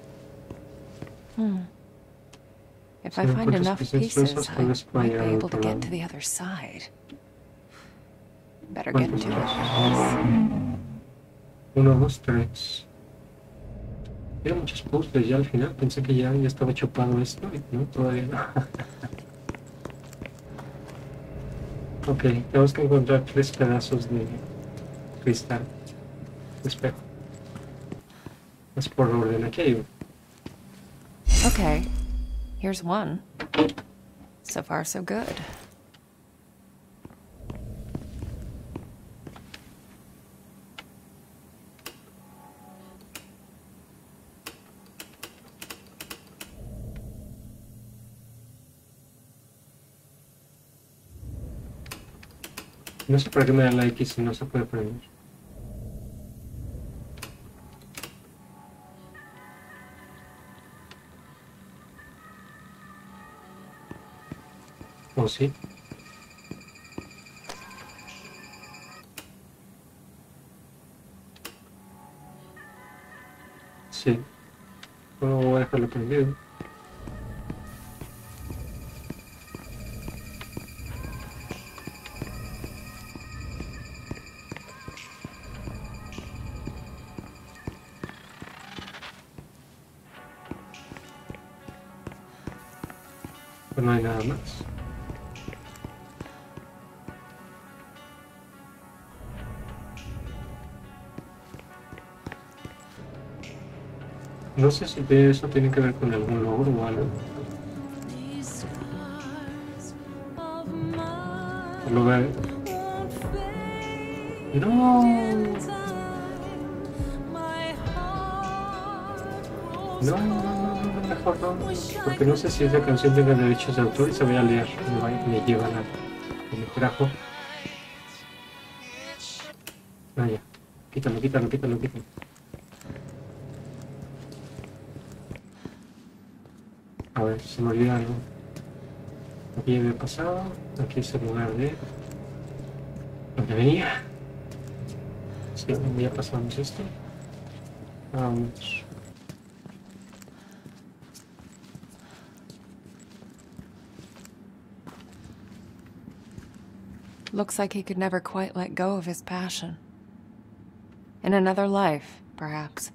If Si I no find encuentras enough piezas pieces, gruesas, I tal vez pueda might llegar be al able to otro get lado. to the other side. Better get ¿Cuántos to it. más? 1, 2, 3. Eran muchos puzzles ya al final. Pensé que ya estaba chupado esto y no, todavía no. Ok, tenemos que encontrar 3 pedazos de cristal. De espejo. Es por orden. Aquí hay uno. Okay, here's one. So far, so good. No sé para qué me da la X si no se puede prender. ¿O sí? Sí. No voy a dejarlo prendido. Pues no hay nada más. No sé si eso tiene que ver con algún logro o algo. Lo veo. No. No, mejor no. Porque no sé si esa canción tenga derechos de autor y se voy a leer. Me lleva a me trajo. Ah, ya. Quítalo. A ver, se me olvida algo. Aquí había pasado. Aquí es el lugar de donde venía. Sí, ya pasamos esto. Vamos. Looks like he could never quite let go of his passion. In another life, perhaps.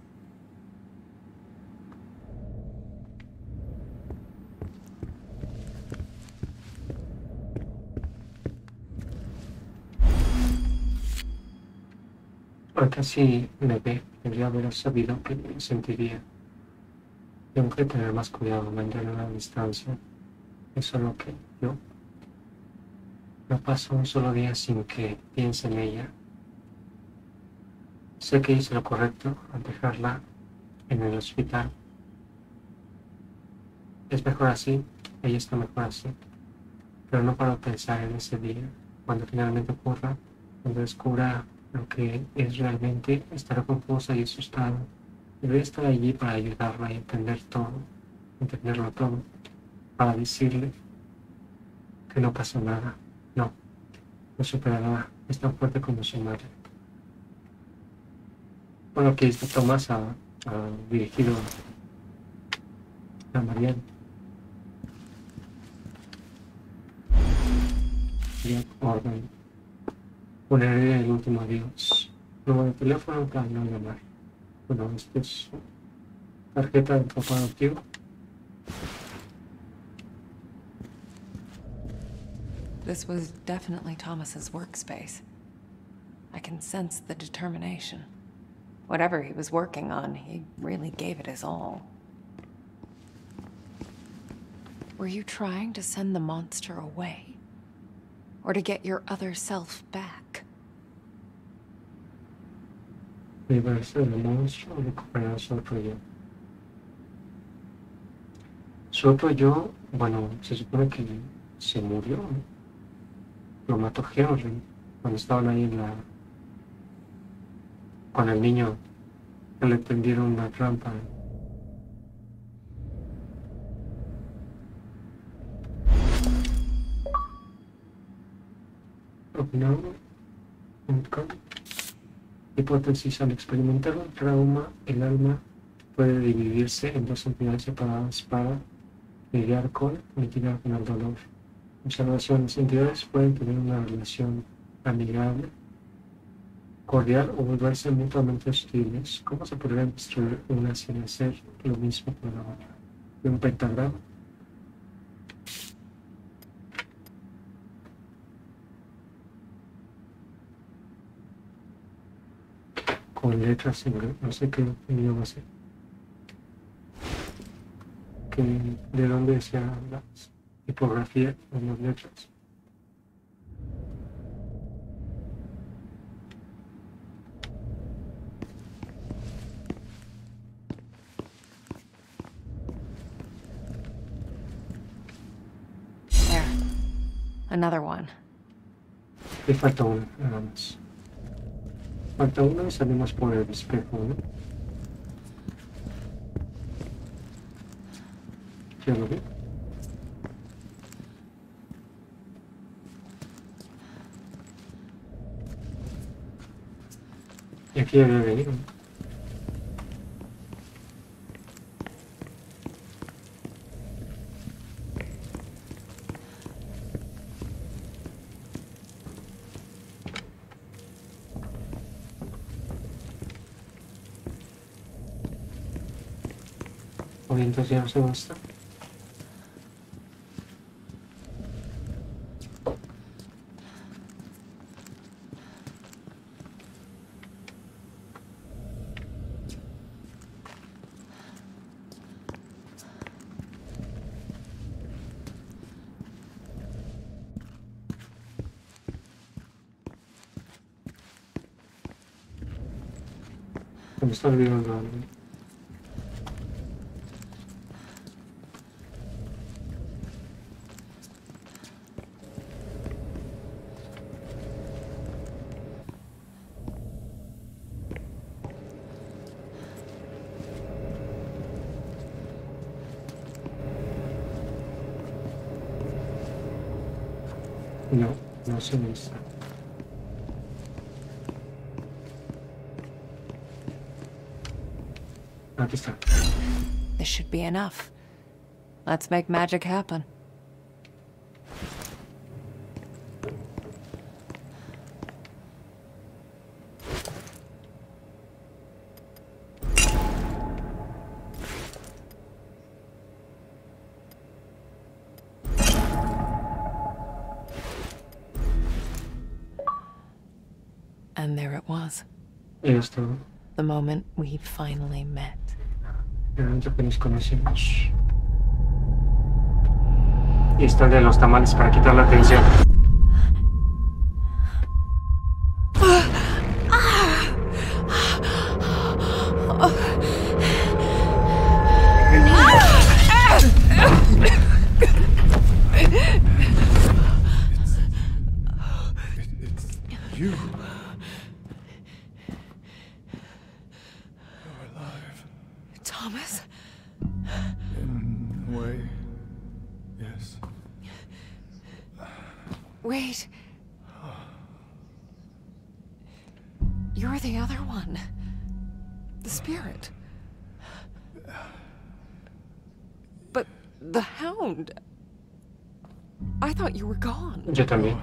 Aunque así me ve, debería haber sabido que me sentiría. Tengo que tener más cuidado, mantener una distancia. Eso es lo que yo no paso un solo día sin que piense en ella. Sé que hice lo correcto al dejarla en el hospital. Es mejor así, ella está mejor así. Pero no paro de pensar en ese día, cuando finalmente ocurra, cuando descubra lo que es realmente, estará confusa y asustada. Debería estar allí para ayudarla y entender todo, entenderlo todo, para decirle que no pasó nada. No, lo superará, es tan fuerte como su madre. Bueno, que este Thomas ha dirigido a Marianne. Bien, orden. Poneré el último adiós. Número de teléfono para no llamar. Bueno, esta es su tarjeta de papá adoptivo. This was definitely Thomas's workspace. I can sense the determination. Whatever he was working on, he really gave it his all. Were you trying to send the monster away? Or to get your other self back? Librarse del monstruo o recuperar su otro yo. Su otro yo, bueno, se supone que se murió. Lo mató Henry cuando estaban ahí en la... con el niño que le tendieron una trampa. Opinado.com. Hipótesis: al experimentar un trauma, el alma puede dividirse en dos entidades separadas para lidiar con, mitigar con el dolor. Observación: las entidades pueden tener una relación amigable, cordial o volverse mutuamente hostiles. ¿Cómo se podría destruir una sin hacer lo mismo con la otra? ¿De un pentagrama? Con letras en no sé qué idioma sé. ¿De dónde sea la tipografía de las letras? There. Another one. Le falta una, nada más. Falta una y salimos por el espejo, ¿no? ¿Ya lo vi? Y aquí había venido. Oye, entonces ya no sé dónde está. Me está olvidando algo. No, no sé dónde está. Aquí está. This should be enough. Let's make magic happen. And there it was. Y esto, The moment we finally met. el momento que nos conocimos. Y está el de los tamales para quitar la tensión. It's you. You're alive. Thomas? In a way, yes. Wait. You're the other one. The spirit. But the hound. I thought you were gone. Yo también.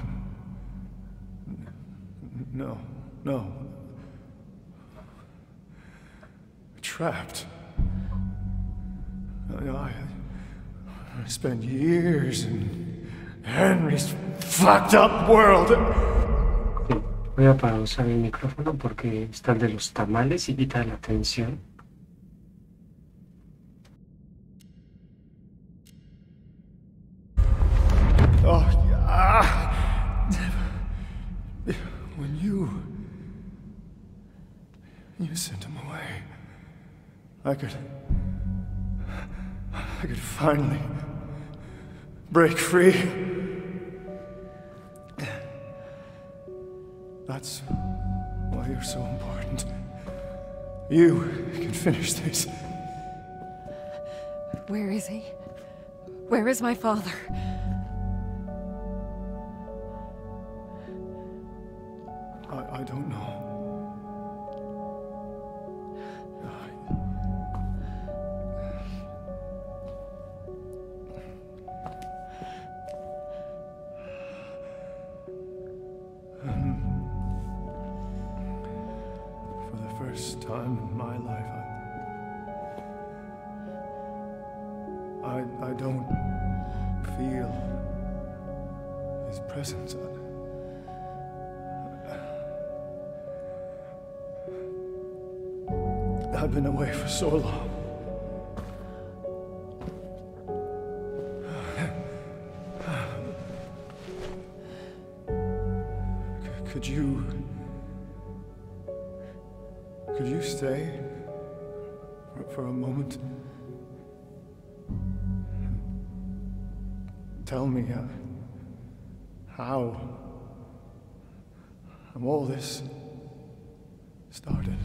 No, no. Trapped. I spent years in Henry's fucked up world. Sí, voy a pausar el micrófono porque está el de los tamales y quita la tensión. Oh, yeah. When you sent him away, I could finally break free. That's why you're so important. You can finish this. Where is he? Where is my father? I don't know. For the first time in my life, I don't feel his presence. I've been away for so long. Could you stay for a moment? Tell me how all this started.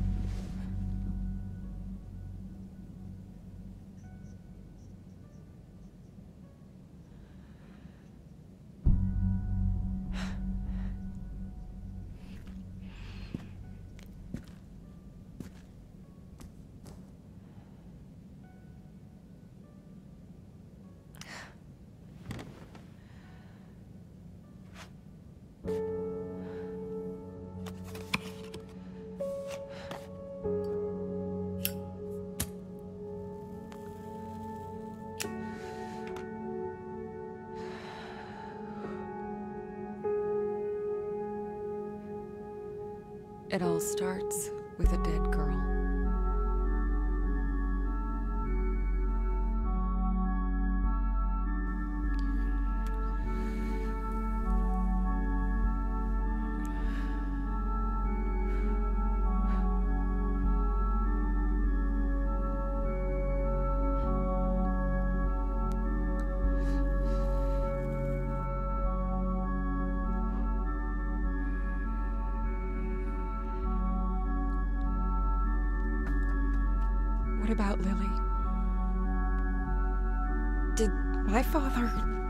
It all starts with a dead girl. What about Lily? Did my father...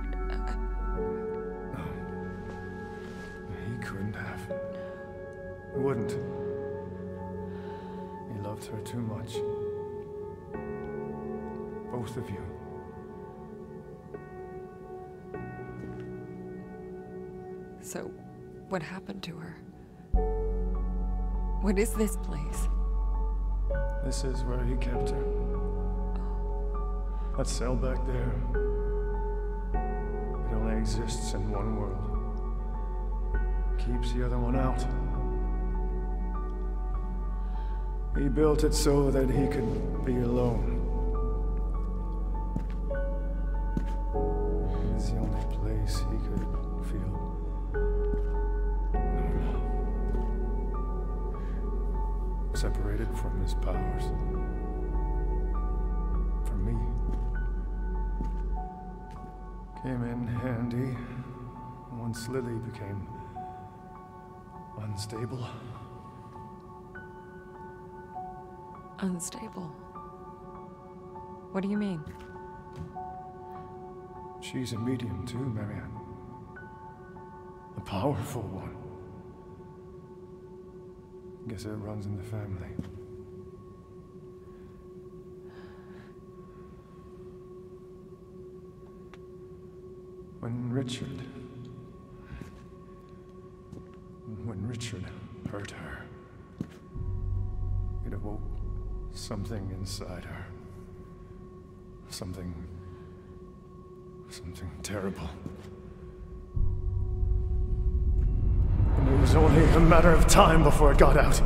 No. He couldn't have. He wouldn't. He loved her too much. Both of you. So, what happened to her? What is this place? This is where he kept her. That cell back there. It only exists in one world. Keeps the other one out. He built it so that he could be alone. It was the only place he could feel normal. Separated from his powers. For me. Came in handy once Lily became unstable. Unstable? What do you mean? She's a medium too, Marianne. A powerful one. Guess it runs in the family. When Richard hurt her, it awoke something inside her. Something terrible. And it was only a matter of time before it got out.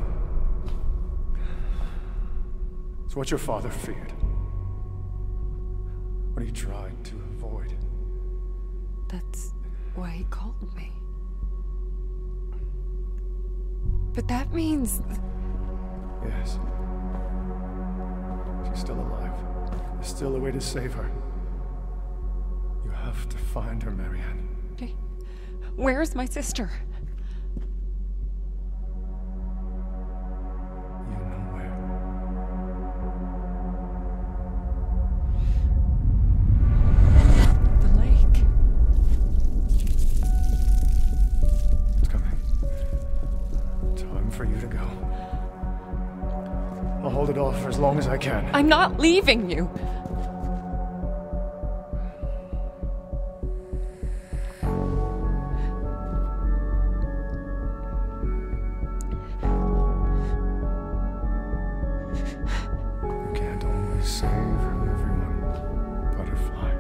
It's what your father feared. What he tried to avoid. That's why he called me. But that means... Yes. She's still alive. There's still a way to save her. You have to find her, Marianne. Where's my sister? You know where. The lake. It's coming. Time for you to go. I'll hold it off for as long as I can. I'm not leaving you. You can't always save everyone, Butterfly.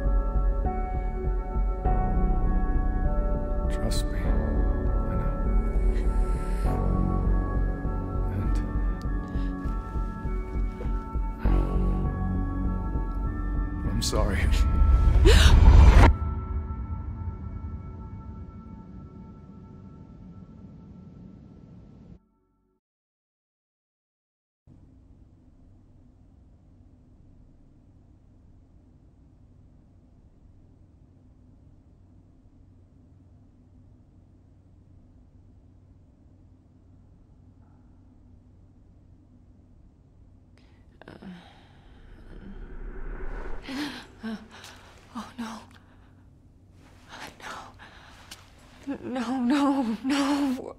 Trust me, I know. And I'm sorry. Oh, no. No. No.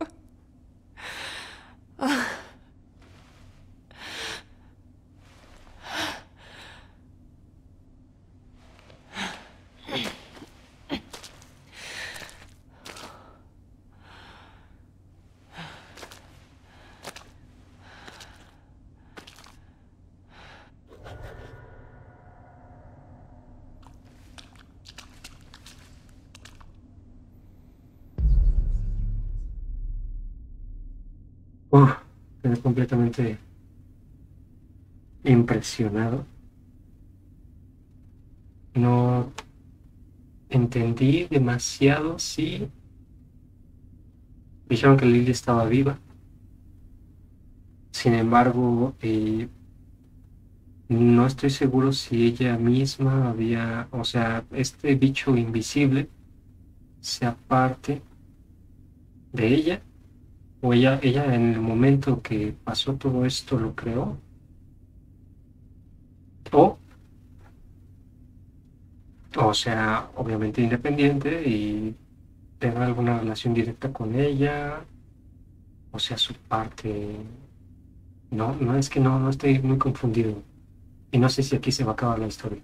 Quedé completamente impresionado. No entendí demasiado si dijeron que Lily estaba viva. Sin embargo, no estoy seguro si ella misma había, o sea, este bicho invisible sea parte de ella, o ella en el momento que pasó todo esto lo creó, o sea, obviamente independiente y tenga alguna relación directa con ella, o sea, su parte. No, es que no estoy muy confundido. Y no sé si aquí se va a acabar la historia.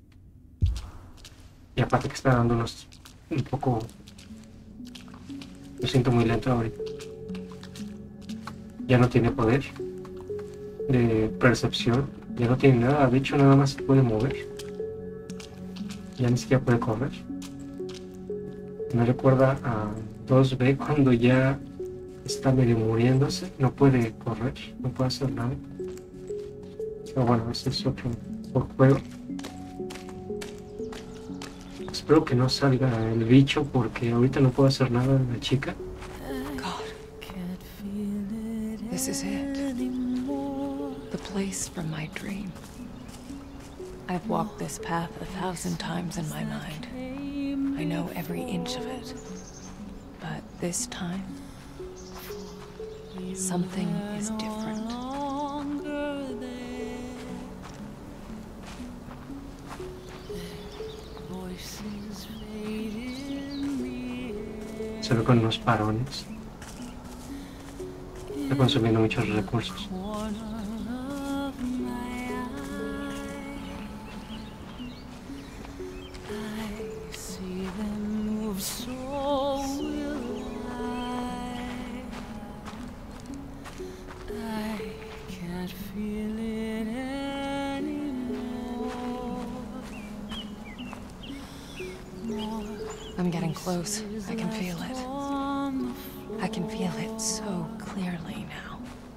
Y aparte que está dándonos un poco... Lo siento muy lento ahorita. Ya no tiene poder de percepción. Ya no tiene nada. De hecho, nada más se puede mover. Ya ni siquiera puede correr. Me recuerda a 2B cuando ya Está medio muriéndose, no puede correr, no puede hacer nada. Pero bueno, ese es otro juego. Espero que no salga el bicho porque ahorita no puedo hacer nada de la chica. God. This is it. The place from my dream. I've walked this path 1,000 times in my mind. I know every inch of it. But this time, something is different. Se ve con unos parones. Está consumiendo muchos recursos. I'm getting close. I can feel it. I can feel it so clearly now.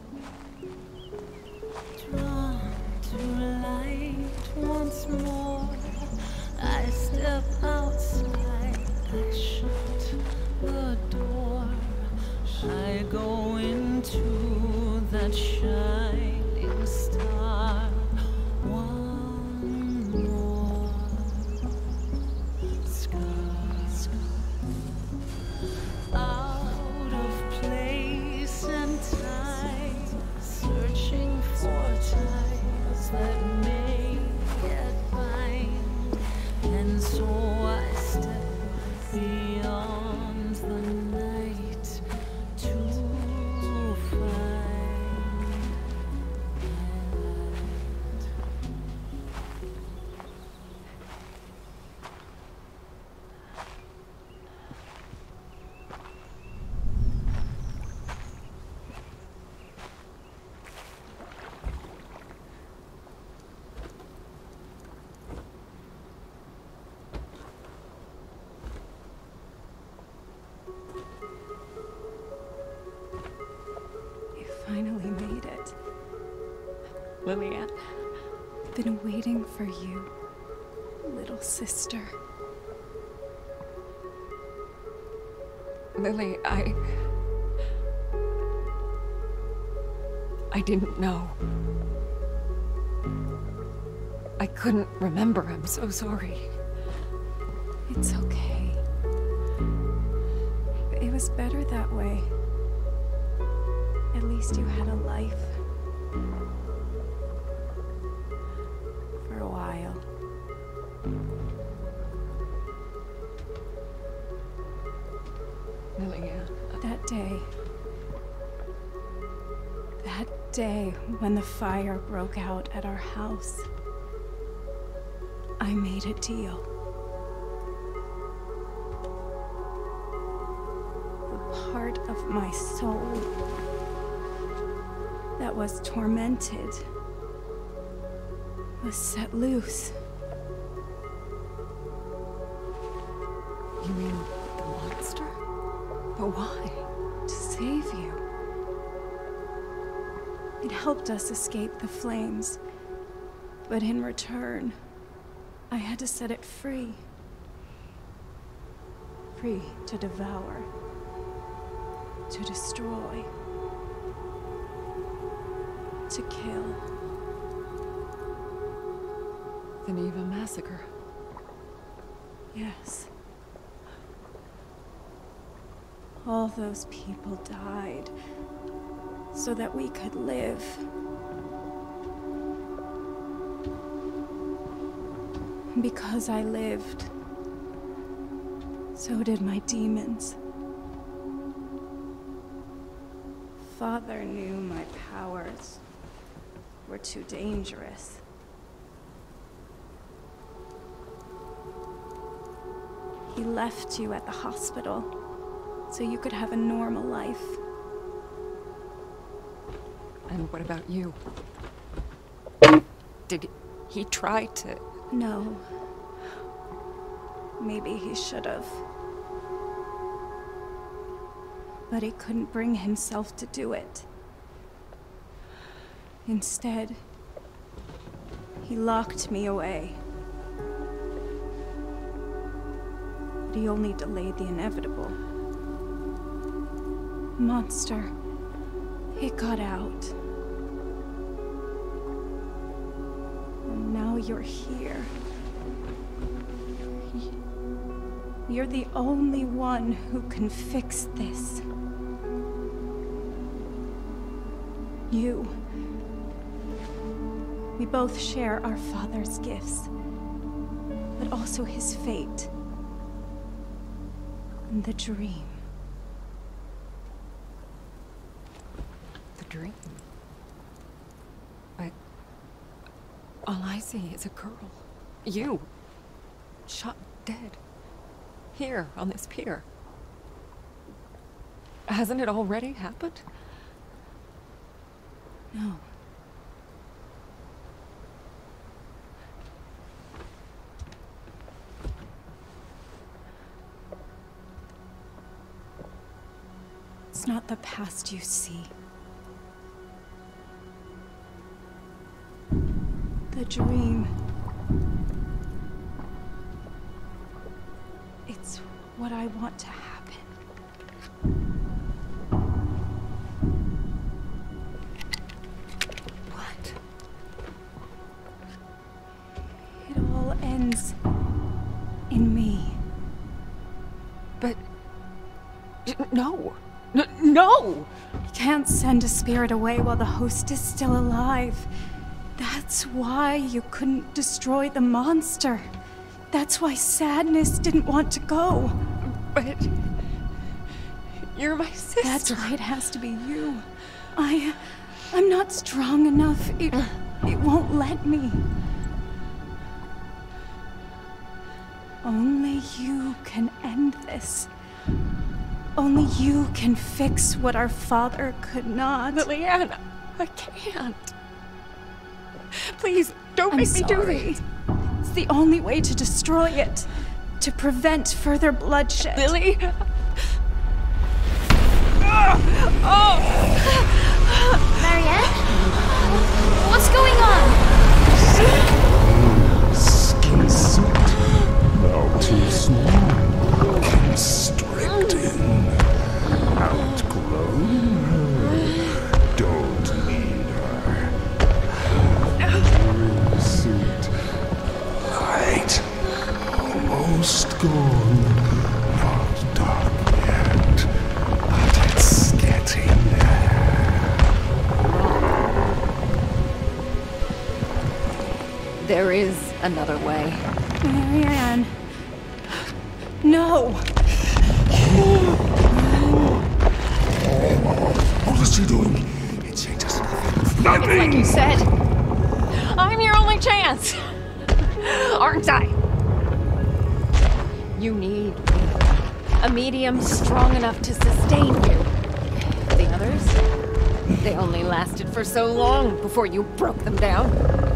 Drawn to light once more, I step outside, I shut the door, I go into that shining star. One more scar. Out of place and time, searching for ties that may yet find, and so I step beyond the night to find my light. You finally made it. Lillian. Been waiting for you, little sister. Lily, I didn't know. I couldn't remember. I'm so sorry. It's okay. It was better that way. At least you had a life. For a while. Lillian. That day when the fire broke out at our house, I made a deal. The part of my soul that was tormented was set loose. You mean the monster? But why? To save you. It helped us escape the flames, but in return, I had to set it free. Free to devour, to destroy, to kill. The Neva massacre. Yes. All those people died so that we could live. Because I lived, so did my demons. Father knew my powers were too dangerous. He left you at the hospital so you could have a normal life. And what about you? Did he try to... No. Maybe he should have. but he couldn't bring himself to do it. Instead, he locked me away. But he only delayed the inevitable. Monster, it got out. And now you're here. You're the only one who can fix this. You. We both share our father's gifts, but also his fate. And the dream. The dream? All I see is a girl. You. Shot dead. Here, on this pier. Hasn't it already happened? No. It's not the past you see. The dream. It's what I want to happen. What? It all ends in me. But... No! No! You can't send a spirit away while the host is still alive. That's why you couldn't destroy the monster. That's why Sadness didn't want to go. But... You're my sister. That's why it has to be you. I'm not strong enough. It won't let me. Only you can end this. Only you can fix what our father could not. Liliana, I can't. Please, don't I'm make me do sorry. this. It's the only way to destroy it. To prevent further bloodshed. Lily? Marianne? What's going on? Skin suit. Now too small. Constricting. Outgrown her. Don't need her. Wearing suit. Light. Almost gone. Not dark yet. But it's getting there. There is another way. Marianne. No! What is she doing? It changes nothing. Like you said, I'm your only chance. Aren't I? You need a medium strong enough to sustain you. The others, they only lasted for so long before you broke them down.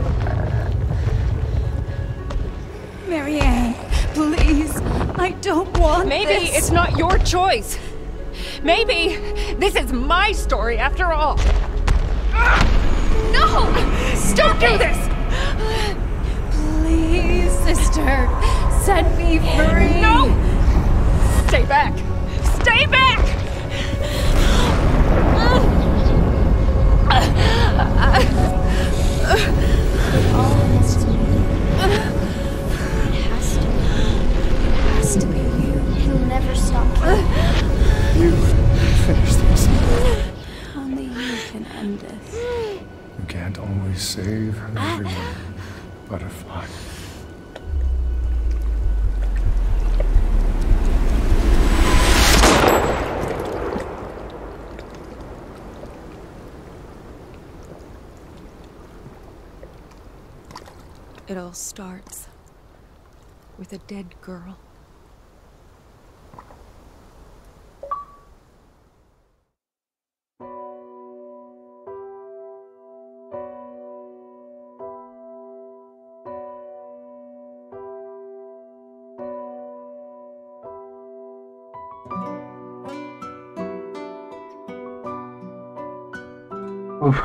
Marianne, please. I don't want Maybe this. it's not your choice. Maybe this is my story after all. No! Don't do this! Please, sister. Set me free. No! Stay back! Stay back! Has to be you. You'll never stop killing. You finish this. Only you can end this. You can't always save everyone, Butterfly. It all starts with a dead girl. Uf.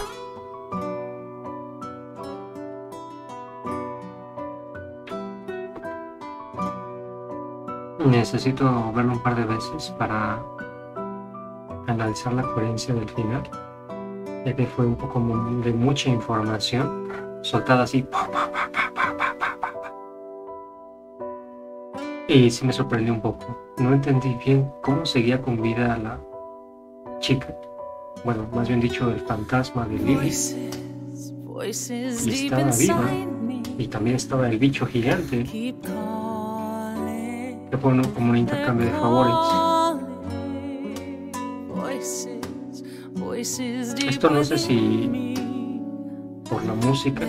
Necesito verlo un par de veces para analizar la coherencia del final, ya que fue un poco de mucha información soltada así. Y sí me sorprendió un poco. No entendí bien cómo seguía con vida la chica. Bueno, más bien dicho, el fantasma de Lily. Y estaba viva. Y también estaba el bicho gigante. Que fue como un intercambio de favores. Esto no sé si por la música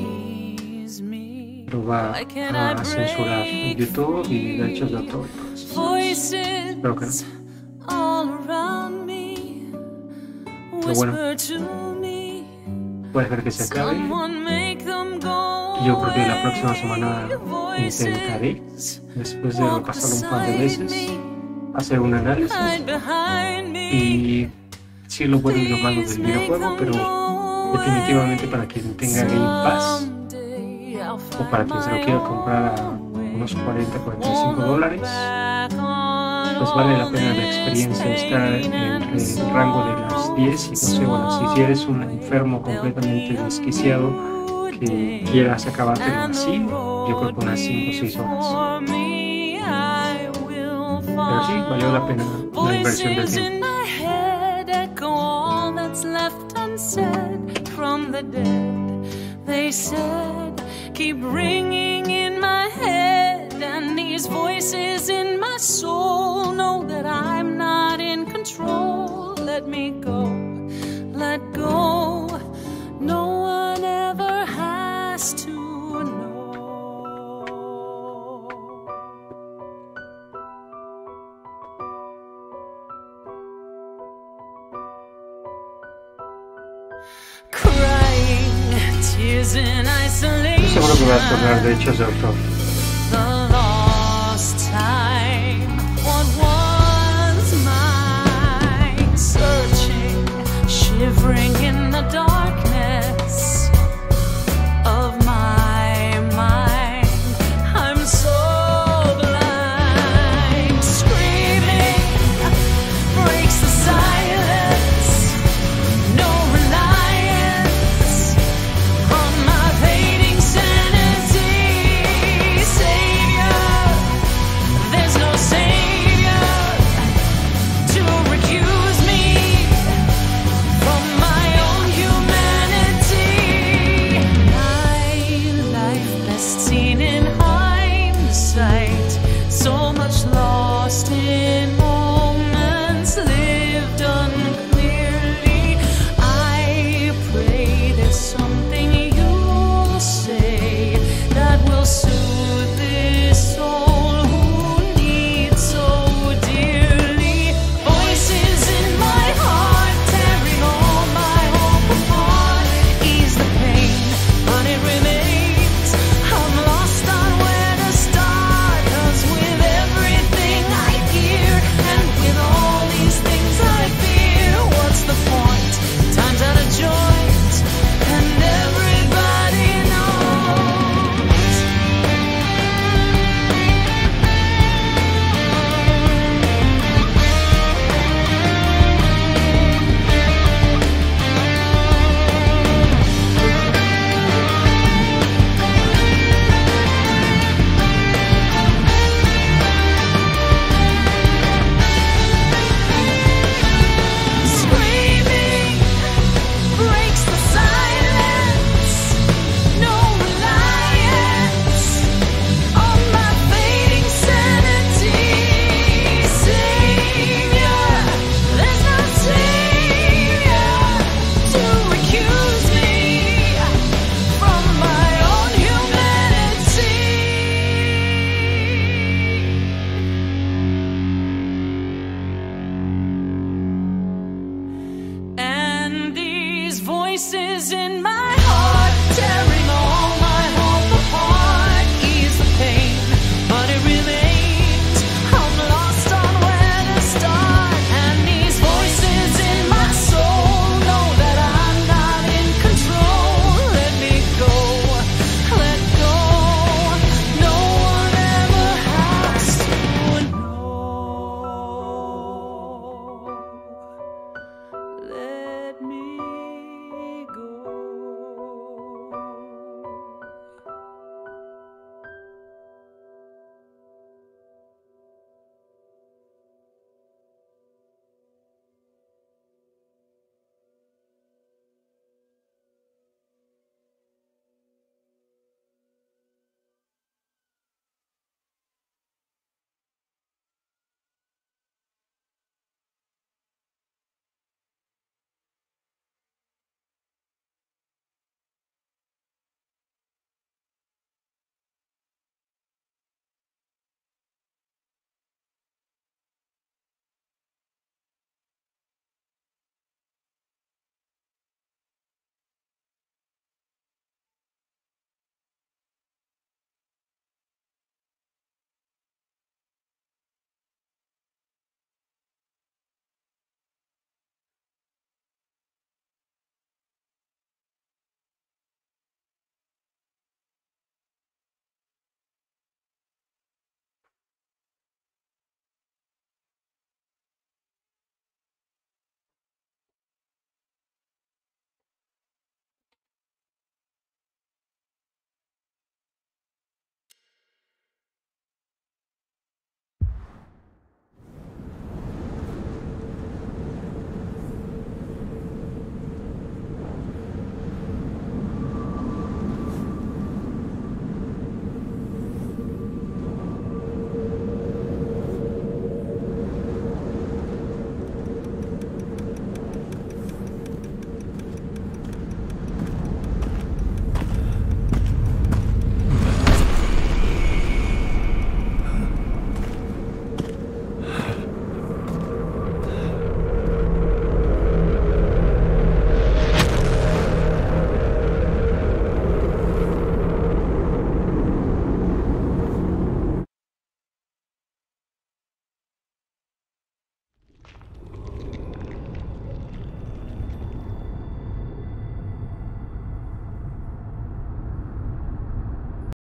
lo va a censurar en YouTube y derechos de autor. Espero que no. Pero bueno, puede ser que se acabe. Y yo creo que la próxima semana intentaré, después de repasarlo un par de veces, hacer un análisis y sí lo bueno y lo malo del videojuego, pero definitivamente para quien tenga Game Pass o para quien se lo quiera comprar a unos $40-45, pues vale la pena la experiencia. Está en el rango de las 10 y 12 horas. Si eres un enfermo completamente desquiciado que quieras acabártelo así, yo creo que unas 5 o 6 horas. Pero sí, valió la pena la inversión del tiempo. Keep ringing in my head, and these voices in my soul know that I'm not in control. Let me go, let go. No one ever has to know. Crying tears in isolation. Seguro que voy a poner derechos de autor.